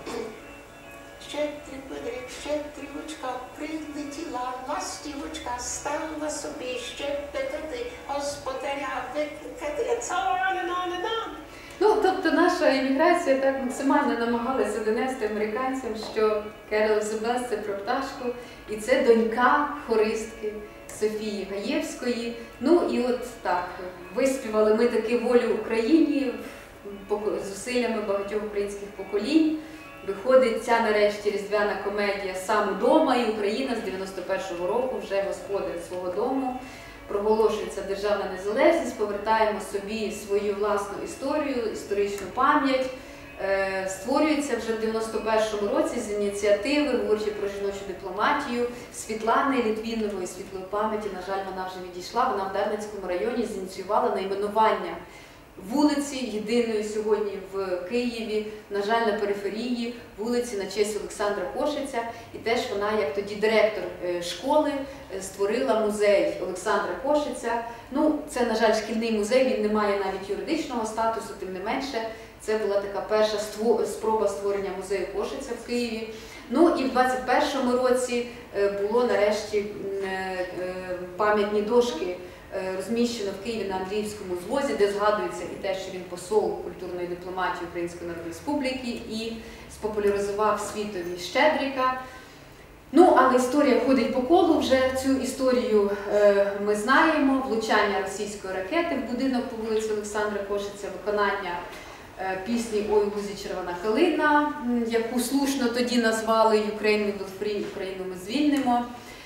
Щедрівочка прилетіла, ластівочка стала собі щебетати, господаря викликати, and so on and on and on. Ну, тобто наша еміграція так максимально намагалася донести американцям, що Carol of the Bells – це про пташку, і це донька хористки Софії Гаєвської. Ну і от так, виспівали ми таки волю Україні зусиллями багатьох українських поколінь. Виходить ця нарешті різдвяна комедія «Сам удома», і Україна з 91-го року вже господар свого дому. Проголошується державна незалежність, повертаємо собі свою власну історію, історичну пам'ять. Створюється вже в 91-му році з ініціативи, говорячи про жіночу дипломатію, Світлани Літвінової, світлої пам'яті, на жаль, вона вже відійшла, вона в Дарницькому районі зініціювала найменування вулиці, єдиної сьогодні в Києві, на жаль, на периферії, вулиці на честь Олександра Кошиця. І теж вона, як тоді директор школи, створила музей Олександра Кошиця. Ну, це, на жаль, шкільний музей, він не має навіть юридичного статусу, тим не менше, це була така перша спроба створення музею Кошиця в Києві. Ну і в 21-му році було нарешті пам'ятні дошки розміщено в Києві на Андріївському звозі, де згадується і те, що він посол культурної дипломатії Української Народної Республіки і спопуляризував світові Щедрика. Ну, але історія ходить по колу, вже цю історію ми знаємо. Влучання російської ракети в будинок по вулиці Олександра Кошиця, виконання пісні «Ой, у лузі червона калина», яку слушно тоді назвали «Ukraine we will free», «Україну ми звільнимо».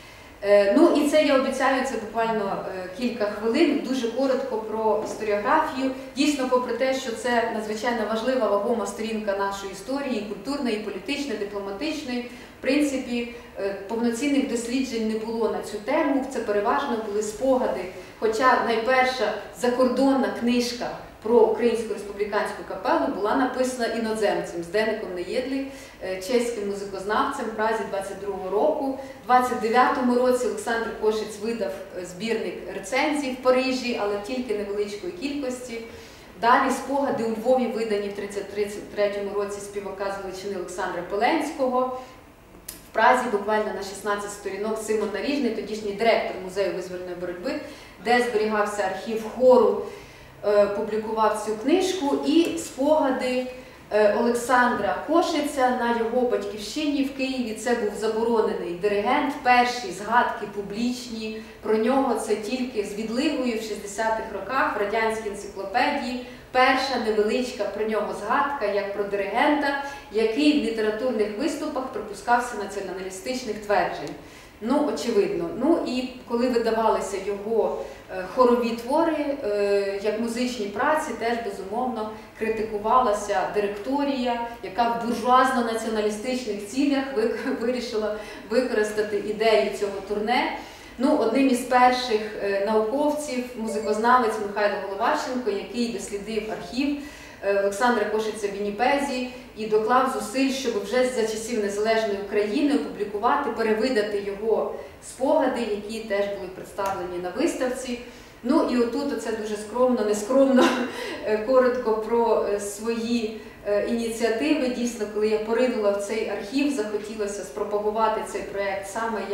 Ну і це я обіцяю, це буквально кілька хвилин, дуже коротко про історіографію. Дійсно, попри те, що це надзвичайно важлива, вагома сторінка нашої історії, культурної, політичної, дипломатичної. В принципі, повноцінних досліджень не було на цю тему, це переважно були спогади. Хоча найперша закордонна книжка про Українську республіканську капелу була написана іноземцем Здеником Неєдлі, чеським музикознавцем в Празі 22-го року. У 29-му році Олександр Кошиць видав збірник рецензій в Парижі, але тільки невеличкої кількості. Далі спогади у Львові видані в 1933 році співака з Галичини Олександра Пеленського. В Празі буквально на 16 сторінок Симон Наріжний, тодішній директор музею визвольної боротьби, де зберігався архів хору, публікував цю книжку, і спогади Олександра Кошиця на його батьківщині в Києві. Це був заборонений диригент, перші згадки публічні про нього це тільки з відлигою в 60-х роках в радянській енциклопедії. Перша невеличка про нього згадка, як про диригента, який в літературних виступах припускався націоналістичних тверджень. Ну, очевидно. Ну і коли видавалися його хорові твори, як музичні праці, теж, безумовно, критикувалася директорія, яка в буржуазно-націоналістичних цілях вирішила використати ідеї цього турне. Ну, одним із перших науковців, музикознавець Михайло Головаченко, який дослідив архів Олександра Кошиця в Вінніпезі і доклав зусиль, щоб вже за часів Незалежної України опублікувати, перевидати його спогади, які теж були представлені на виставці. Ну і отут оце дуже скромно, нескромно, коротко про свої ініціативи. Дійсно, коли я поринула в цей архів, захотілося спропагувати цей проєкт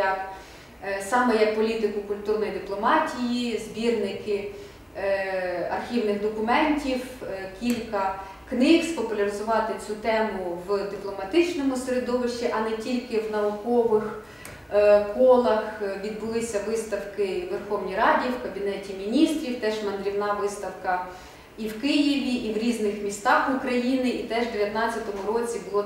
саме як політику культурної дипломатії, збірники архівних документів, кілька книг, спопуляризувати цю тему в дипломатичному середовищі, а не тільки в наукових колах. Відбулися виставки в Верховній Раді, в Кабінеті міністрів, теж мандрівна виставка і в Києві, і в різних містах України. І теж в 2019 році була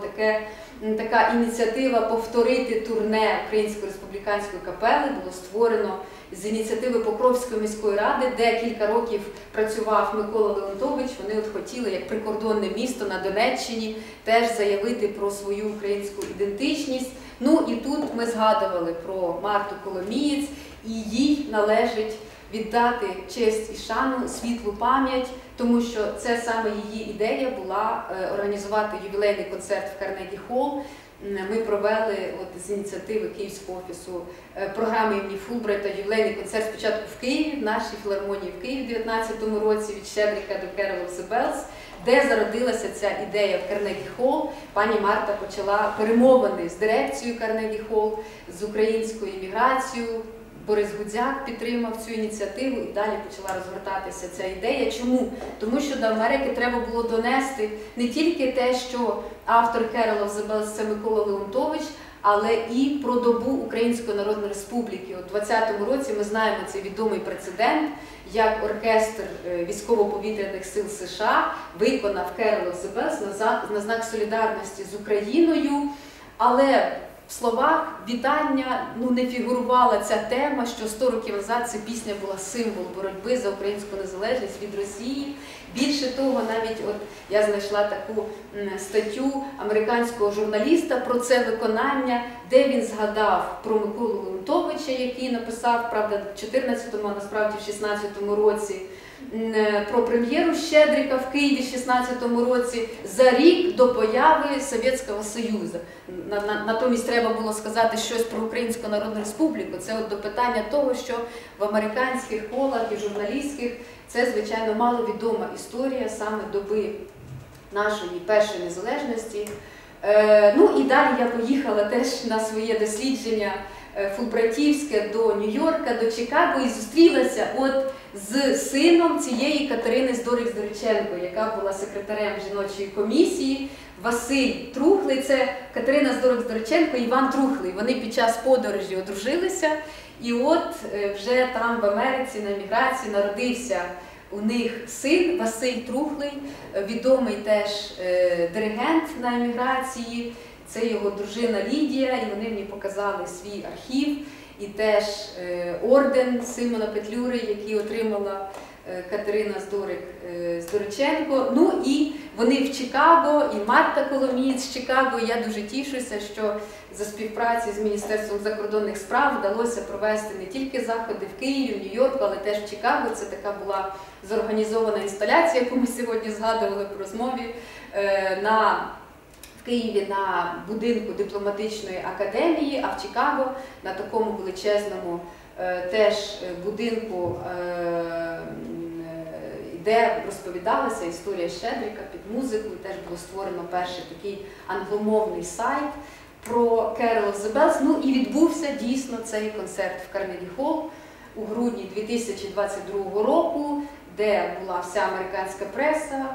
така ініціатива повторити турне Української республіканської капели. Було створено з ініціативи Покровської міської ради, де кілька років працював Микола Леонтович. Вони от хотіли, як прикордонне місто на Донеччині, теж заявити про свою українську ідентичність. Ну і тут ми згадували про Марту Коломієць, і їй належить віддати честь і шану, світлу пам'ять, тому що це саме її ідея була організувати ювілейний концерт в Карнегі Холл. Ми провели з ініціативи Київського офісу програми імені Фулбрайта ювілейний концерт спочатку в Києві, в нашій філармонії в Києві в 2019 році від Щедрика до Carol of the Bells, де зародилася ця ідея в Карнегі Холл. Пані Марта почала перемовини з дирекцією Карнегі Холл, з українською імміграцією. Борис Гудзяк підтримав цю ініціативу і далі почала розгортатися ця ідея. Чому? Тому що до Америки треба було донести не тільки те, що автор Carol of the Bells – це Микола Леонтович, але і про добу Української Народної Республіки. У 2020 році ми знаємо цей відомий прецедент, як оркестр військово-повітряних сил США виконав Carol of the Bells на знак солідарності з Україною, але в словах вітання не фігурувала ця тема, що 100 років назад ця пісня була символ боротьби за українську незалежність від Росії. Більше того, навіть я знайшла таку статтю американського журналіста про це виконання, де він згадав про Миколу Леонтовича, який написав, правда, в 2014-му, а насправді в 2016 році, про прем'єру Щедрика в Києві в 2016 році за рік до появи Совєтського Союзу. Натомість треба було сказати щось про Українську Народну Республіку. Це до питання того, що в американських колах і журналістських це, звичайно, маловідома історія саме доби нашої першої незалежності. Ну і далі я поїхала теж на своє дослідження фулбрайтівське до Нью-Йорка, до Чикаго і зустрілася з сином цієї Катерини Здорик-Здориченко, яка була секретарем жіночої комісії, Василь Трухлий. Це Катерина Здорик-Здориченко і Іван Трухлий. Вони під час подорожі одружилися, і вже там в Америці на еміграції народився у них син Василь Трухлий, відомий теж диригент на еміграції. Це його дружина Лідія, і вони мені показали свій архів, і теж орден Симона Петлюри, який отримала Катерина Здориченко. Ну і вони в Чикаго, і Марта Коломієць з Чикаго. Я дуже тішуся, що за співпраці з Міністерством закордонних справ вдалося провести не тільки заходи в Києві, в Нью-Йорку, але теж в Чикаго. Це така була зорганізована інсталяція, яку ми сьогодні згадували в розмові, в Києві на будинку дипломатичної академії, а в Чикаго на такому величезному теж будинку, де розповідалася історія Щедрика під музику, і теж було створено перший такий англомовний сайт про Carol of the Bells. Ну і відбувся дійсно цей концерт в Карнегі Холл у грудні 2022 року, де була вся американська преса.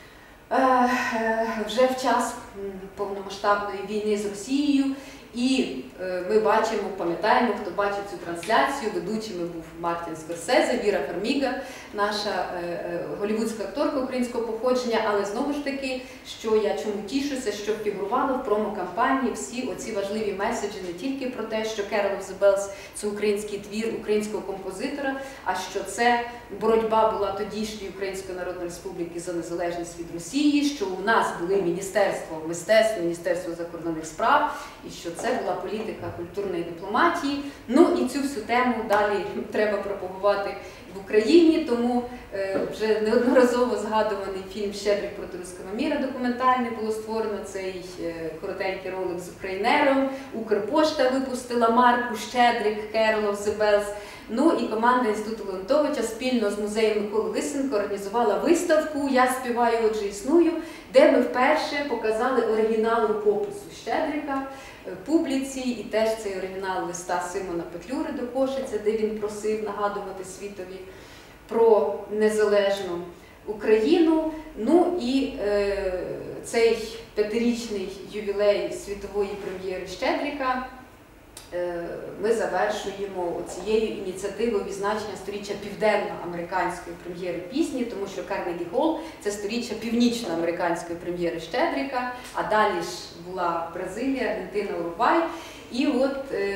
Вже в час повномасштабної війни з Росією, і ми бачимо, пам'ятаємо, хто бачив цю трансляцію, ведучими був Мартін Скорсезе, Віра Фарміга, наша голлівудська акторка українського походження, але знову ж таки, що я чому тішуся, що фігурувало в промо-кампанії всі оці важливі меседжі не тільки про те, що Carol of the Bells – це український твір українського композитора, а що це боротьба була тодішньої Української Народної Республіки за незалежність від Росії, що у нас були Міністерство мистецтв, Міністерство закордонних справ, і що це була політика культурної дипломатії. Ну і цю всю тему далі треба пропагувати в Україні, тому вже неодноразово згадуваний фільм «Щедрик проти руського міра» документальний було створено, цей коротенький ролик з українером. Укрпошта випустила марку «Щедрик Carol of the Bells». Ну і команда Інституту Леонтовича спільно з музеєм Миколи Лисенка організувала виставку «Я співаю, отже існую», де ми вперше показали оригінал рукопису Щедрика публіці, і теж цей оригінал листа Симона Петлюри до Кошиця, де він просив нагадувати світові про незалежну Україну. Ну і цей 5-річний ювілей світової прем'єри Щедрика ми завершуємо цією ініціативою відзначення сторіччя південноамериканської прем'єри пісні, тому що Карнегі Холл – це сторіччя північноамериканської прем'єри Щедрика, а далі ж була Бразилія, Аргентина, Уругвай. І от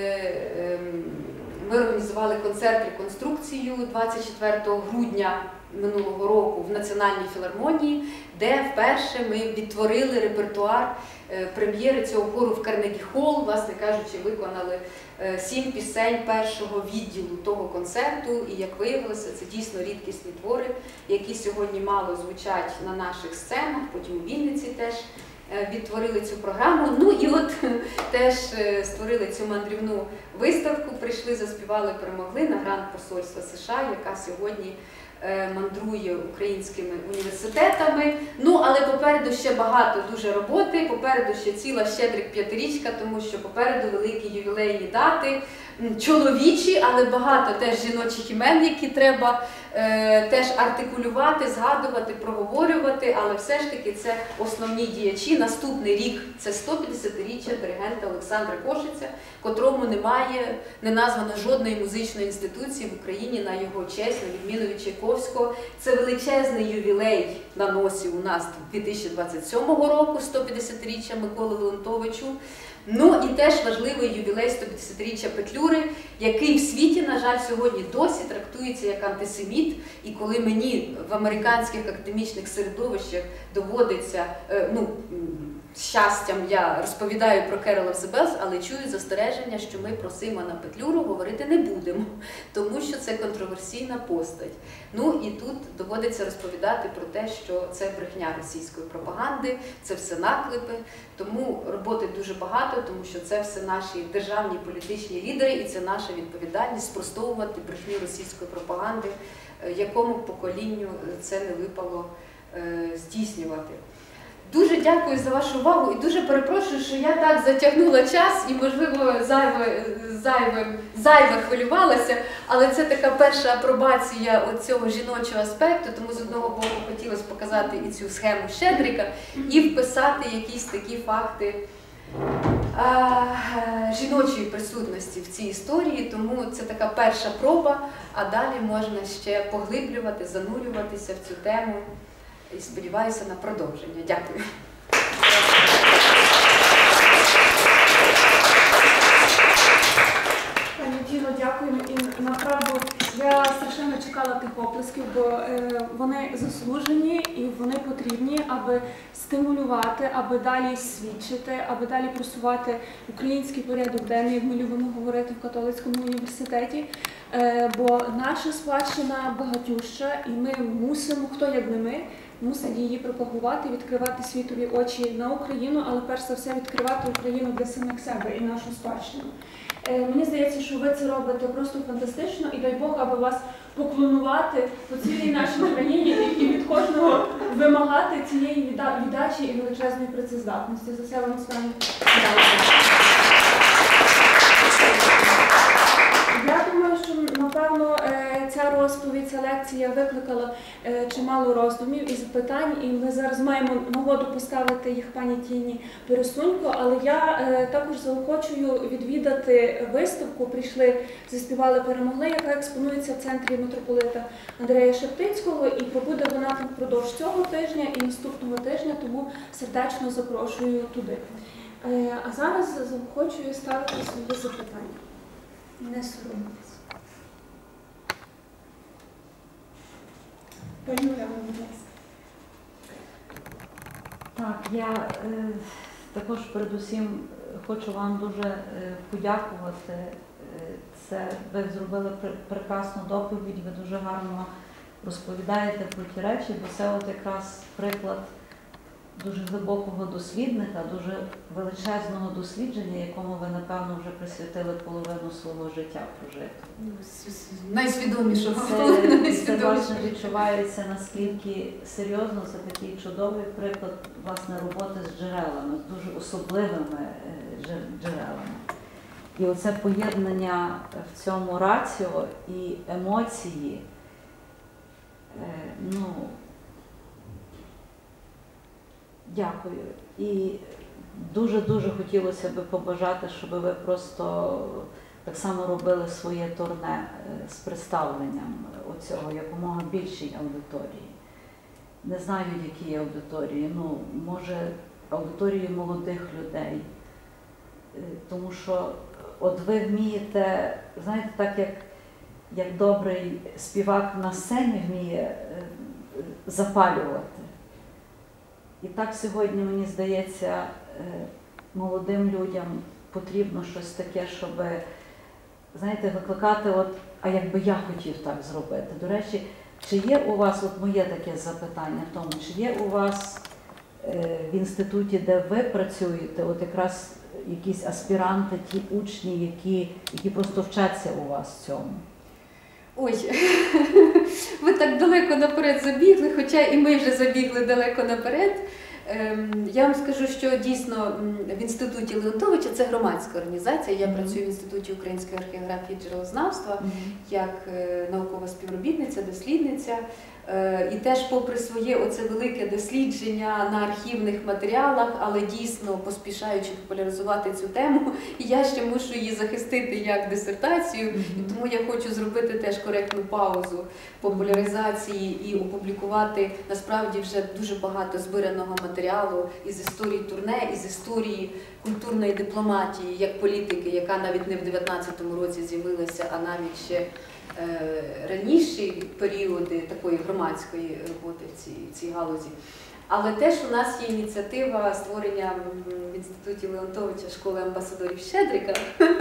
ми організували концерт-реконструкцію 24 грудня минулого року в Національній філармонії, де вперше ми відтворили репертуар прем'єри цього хору в Карнегі Холл, власне кажучи, виконали 7 пісень першого відділу того концерту, і, як виявилося, це дійсно рідкісні твори, які сьогодні мало звучать на наших сценах, потім у Вінниці теж відтворили цю програму. Ну і от теж створили цю мандрівну виставку, прийшли, заспівали, перемогли на грант Посольства США, яка сьогодні мандрує українськими університетами. Ну, але попереду ще багато дуже роботи, попереду ще ціла Щедрик 5-річка, тому що попереду великі ювілейні дати, чоловічі, але багато теж жіночих імен, які треба теж артикулювати, згадувати, проговорювати, але все ж таки це основні діячі. Наступний рік – це 150-річчя диригента Олександра Кошиця, котрому немає, не названо жодної музичної інституції в Україні на його честь, на відміну від Чайковського. Це величезний ювілей на носі у нас 2027 року, 150-річчя Миколи Леонтовичу. Ну і теж важливий ювілей 150-річчя Петлюри, який в світі, на жаль, сьогодні досі трактується як антисеміт. І коли мені в американських академічних середовищах доводиться, з щастям я розповідаю про Carol of the Bells, але чую застереження, що ми про Симона Петлюру говорити не будемо, тому що це контроверсійна постать. Ну і тут доводиться розповідати про те, що це брехня російської пропаганди, це все наклепи, тому роботи дуже багато, тому що це все наші державні політичні лідери, і це наша відповідальність спростовувати брехню російської пропаганди, якому поколінню це не випало здійснювати. Дуже дякую за вашу увагу і дуже перепрошую, що я так затягнула час і, можливо, зайве хвилювалася, але це така перша апробація цього жіночого аспекту, тому з одного боку хотілося показати і цю схему Щедрика, і вписати якісь такі факти жіночої присутності в цій історії, тому це така перша проба, а далі можна ще поглиблювати, занурюватися в цю тему. І сподіваюся на продовження. Дякую. Пані Тіно, дякую. І направду я страшенно чекала тих оплесків, бо вони заслужені і вони потрібні, аби стимулювати, аби далі свідчити, аби далі просувати український порядок денний, як ми любимо говорити в католицькому університеті. Бо наша спадщина багатюща, і ми мусимо, хто як не ми, мусить її пропагувати, відкривати світові очі на Україну, але перш за все відкривати Україну для самих себе і нашу спадщину. Мені здається, що ви це робите просто фантастично, і дай Бог, аби вас поклонувати по цілій нашій країні і від кожного вимагати цієї віддачі і величезної працездатності. За це вам з вами дякую. Я думаю, що, напевно, ця розповідь, ця лекція викликала чимало роздумів і запитань, і ми зараз маємо нагоду поставити їх пані Тіні Пересунько, але я також заохочую відвідати виставку «Прийшли, заспівали, перемогли», яка експонується в центрі митрополита Андрея Шептицького, і пробуде вона там впродовж цього тижня і наступного тижня, тому сердечно запрошую туди. А зараз заохочую ставити свої запитання. Не соромтесь. Пані Уляна, будь ласка. Так, я також передусім хочу вам дуже подякувати. Це ви зробили прекрасну доповідь, ви дуже гарно розповідаєте про ті речі, бо це от якраз приклад дуже глибокого дослідника, дуже величезного дослідження, якому ви, напевно, вже присвятили половину свого життя прожити. Найсвідомішого. Це власне відчувається, наскільки серйозно це такий чудовий приклад власне роботи з джерелами, з дуже особливими джерелами. І оце поєднання в цьому раціо і емоції, ну, дякую. І дуже-дуже хотілося б побажати, щоб ви просто так само робили своє турне з представленням оцього якомога більшій аудиторії. Не знаю, які аудиторії, ну, може, аудиторії молодих людей. Тому що от ви вмієте, знаєте, так як добрий співак на сцені вміє запалювати. І так сьогодні, мені здається, молодим людям потрібно щось таке, щоб, знаєте, викликати, от, а якби я хотів так зробити. До речі, чи є у вас, от моє таке запитання в тому, чи є у вас в інституті, де ви працюєте, от якраз якісь аспіранти, ті учні, які просто вчаться у вас цьому? Ой, ви так далеко наперед забігли, хоча і ми вже забігли далеко наперед. Я вам скажу, що дійсно в інституті Леонтовича, це громадська організація, я працюю в Інституті української археографії і джерелознавства як наукова співробітниця, дослідниця. І теж попри своє оце велике дослідження на архівних матеріалах, але дійсно поспішаючи популяризувати цю тему, я ще мушу її захистити як дисертацію, і тому я хочу зробити теж коректну паузу популяризації і опублікувати насправді вже дуже багато збираного матеріалу із історії турне, із історії культурної дипломатії як політики, яка навіть не в 19-му році з'явилася, а навіть ще раніші періоди такої громадської роботи в цій галузі. Але теж у нас є ініціатива створення в Інституті Леонтовича школи амбасадорів Щедрика,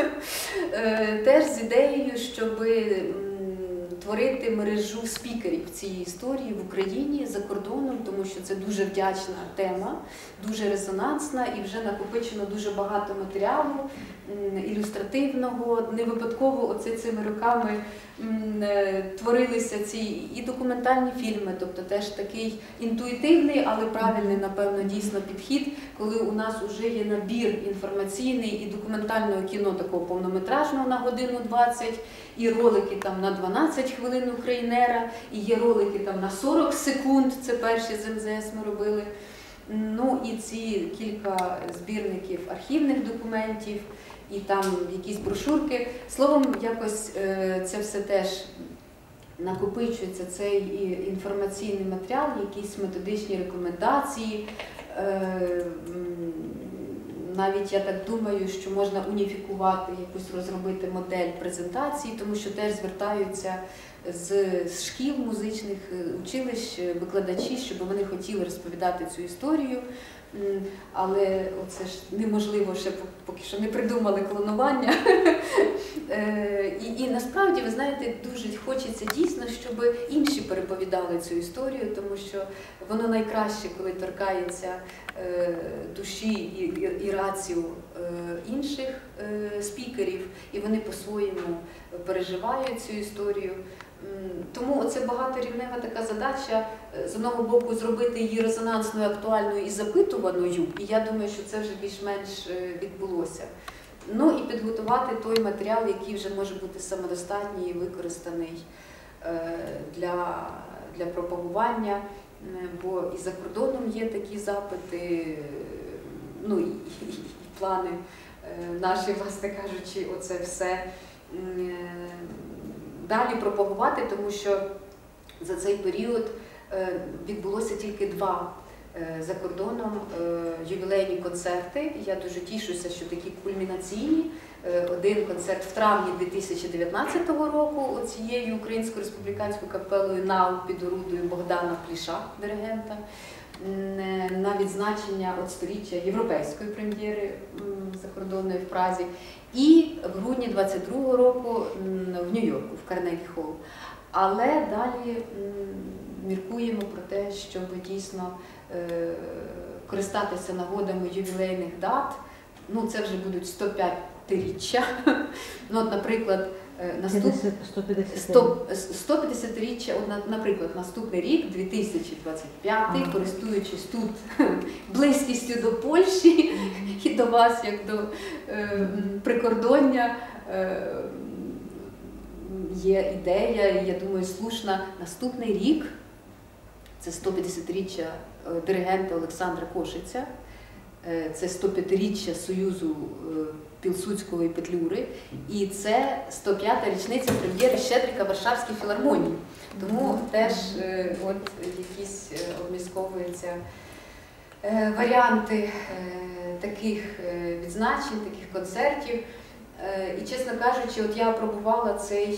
теж з ідеєю, щоб творити мережу спікерів цієї історії в Україні, за кордоном, тому що це дуже вдячна тема, дуже резонансна і вже накопичено дуже багато матеріалу ілюстративного. Не випадково цими роками творилися ці і документальні фільми, тобто теж такий інтуїтивний, але правильний, напевно, дійсно підхід, коли у нас вже є набір інформаційний і документального кіно такого повнометражного на 1:20, і ролики там на 12 хвилин Українера, і є ролики там на 40 секунд, це перші з МЗС ми робили. Ну і ці кілька збірників архівних документів, і там якісь брошурки. Словом, якось це все теж накопичується, цей інформаційний матеріал, якісь методичні рекомендації. Навіть я так думаю, що можна уніфікувати, якусь розробити модель презентації, тому що теж звертаються з шкіл, музичних училищ, викладачі, щоб вони хотіли розповідати цю історію. Але це ж неможливо, ще поки що не придумали клонування. І насправді, ви знаєте, дуже хочеться дійсно, щоб інші переповідали цю історію, тому що воно найкраще, коли торкається душі і раціо інших спікерів, і вони по-своєму переживають цю історію. Тому це багаторівнева така задача, з одного боку, зробити її резонансною, актуальною і запитуваною, і я думаю, що це вже більш-менш відбулося. Ну і підготувати той матеріал, який вже може бути самодостатній і використаний для пропагування, бо і за кордоном є такі запити, ну і плани наші, власне кажучи, оце все далі пропагувати, тому що за цей період відбулося тільки 2 за кордоном ювілейні концерти. Я дуже тішуся, що такі кульмінаційні. Один концерт в травні 2019 року оцією Українською республіканською капелою НАУ під орудою Богдана Пліша, диригента. на відзначення от сторіччя європейської прем'єри закордонної в Празі, і в грудні 22-го року в Нью-Йорку, в Карнегі Холл. Але далі міркуємо про те, щоб дійсно користатися нагодами ювілейних дат. Ну, це вже будуть 105-річчя. Ну, от, наприклад, 150-річчя, наприклад, наступний рік, 2025, користуючись тут близькістю до Польщі і до вас, як до прикордоння, є ідея, і я думаю, слушна. Наступний рік це 150-річчя диригента Олександра Кошиця, це 105-річчя Союзу Пілсудського і Петлюри, і це 105-та річниця прем'єри Щедрика в Варшавській філармонії. Тому теж от якісь обмісковуються варіанти таких відзначень, таких концертів. І, чесно кажучи, от я апробувала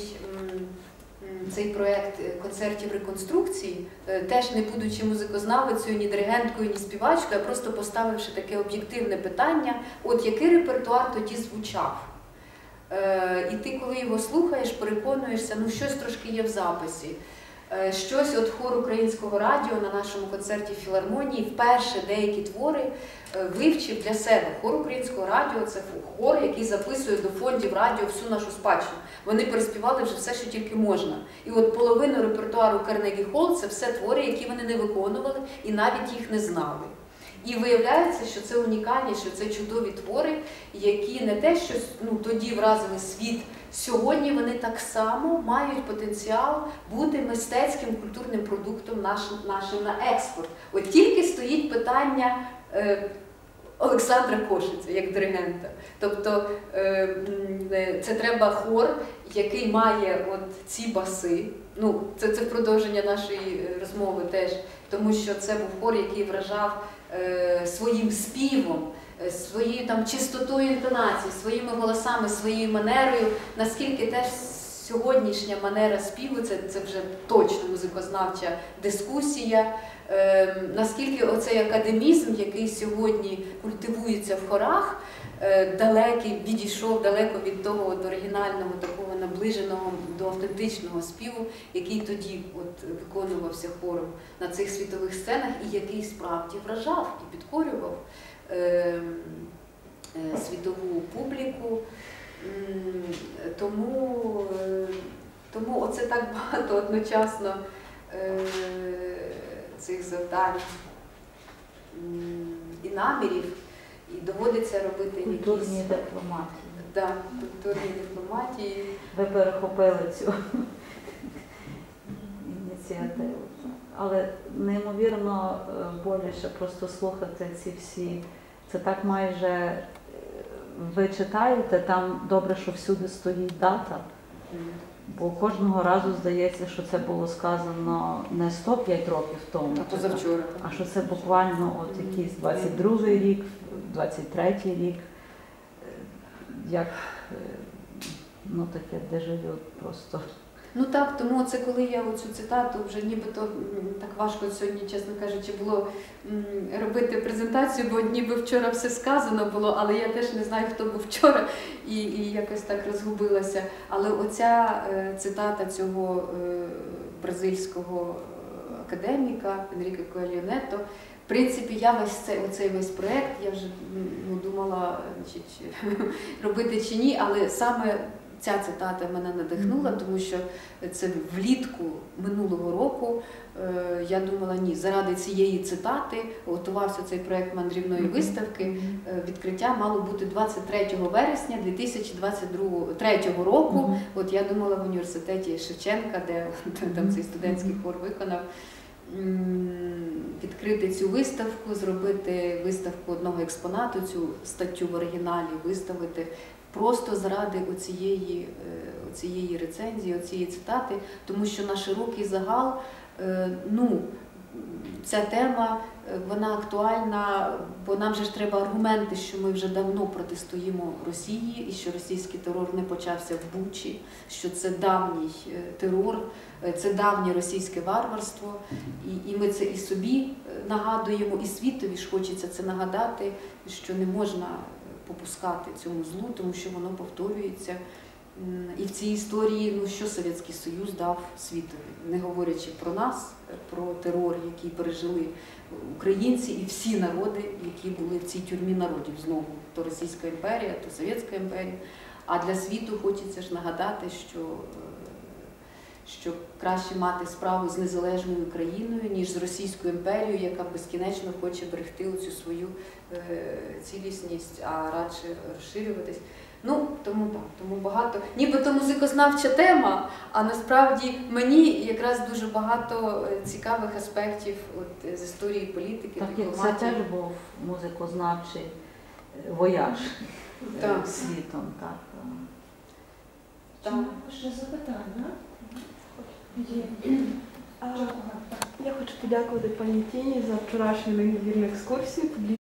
цей проєкт концертів реконструкції, теж не будучи музикознавицею, ні диригенткою, ні співачкою, а просто поставивши таке об'єктивне питання, от який репертуар тоді звучав. І ти, коли його слухаєш, переконуєшся, ну щось трошки є в записі. Щось от хор Українського радіо на нашому концерті в філармонії вперше деякі твори вивчив для себе. Хор Українського радіо – це хор, який записує до фондів радіо всю нашу спадщину. Вони переспівали вже все, що тільки можна. І от половину репертуару Карнегі Холл – це все твори, які вони не виконували і навіть їх не знали. І виявляється, що це унікальні, що це чудові твори, які не те, що тоді вразили світ, сьогодні вони так само мають потенціал бути мистецьким культурним продуктом нашим на експорт. От тільки стоїть питання Олександра Кошиця, як диригента. Тобто це треба хор, який має от ці баси. Ну, це продовження нашої розмови теж, тому що це був хор, який вражав своїм співом, своєю там чистотою інтонації, своїми голосами, своєю манерою. Наскільки теж сьогоднішня манера співу, це вже точно музикознавча дискусія, наскільки оцей академізм, який сьогодні культивується в хорах, відійшов далеко від того оригінального, такого наближеного до автентичного співу, який тоді от виконувався хором на цих світових сценах і який справді вражав і підкорював світову публіку. Тому оце так багато одночасно цих завдань і намірів, і доводиться робити культурні дипломатії. Так, культурні дипломатії. Ви перехопили цю ініціативу. Але неймовірно боляче просто слухати ці всі. Це так майже ви читаєте, там добре, що всюди стоїть дата. Бо кожного разу здається, що це було сказано не 105 років тому, а що це буквально от якийсь 22-й рік, 23-й рік, як таке дежавю просто. Ну так, тому це коли я оцю цитату вже нібито так важко сьогодні, чесно кажучи, було робити презентацію, бо ніби вчора все сказано було, але я теж не знаю, хто був вчора, і якось так розгубилася. Але оця цитата цього бразильського академіка Енріке Коельо Нето, в принципі, я оцей весь проєкт, я вже думала, робити чи ні, але саме ця цитата мене надихнула, тому що це влітку минулого року я думала, ні, заради цієї цитати готувався цей проєкт мандрівної виставки. Відкриття мало бути 23 вересня 2023 року. От я думала в університеті Шевченка, де там цей студентський хор виконав, відкрити цю виставку, зробити виставку одного експонату, цю статтю в оригіналі виставити. Просто заради оцієї рецензії, оцієї цитати, тому що на широкий загал, ця тема, вона актуальна, бо нам же ж треба аргументи, що ми вже давно протистоїмо Росії і що російський терор не почався в Бучі, що це давній терор, це давнє російське варварство. І ми це і собі нагадуємо, і світові ж хочеться це нагадати, що не можна попускати цьому злу, тому що воно повторюється. І в цій історії, ну, що Совєтський Союз дав світові, не говорячи про нас, про терор, який пережили українці і всі народи, які були в цій тюрмі народів. Знову, то Російська імперія, то Совєтська імперія. А для світу хочеться ж нагадати, що краще мати справу з незалежною країною, ніж з Російською імперією, яка безкінечно хоче берегти оцю свою цілісність, а радше розширюватись. Ну, тому так, тому багато. Нібито музикознавча тема, а насправді мені якраз дуже багато цікавих аспектів от, з історії політики, Так як це дипломатії. теж був музикознавчий вояж Так. світом. Так. Так. Ще запитання? Є. Я хочу подякувати пані Тіні за вчорашню неймовірну екскурсію.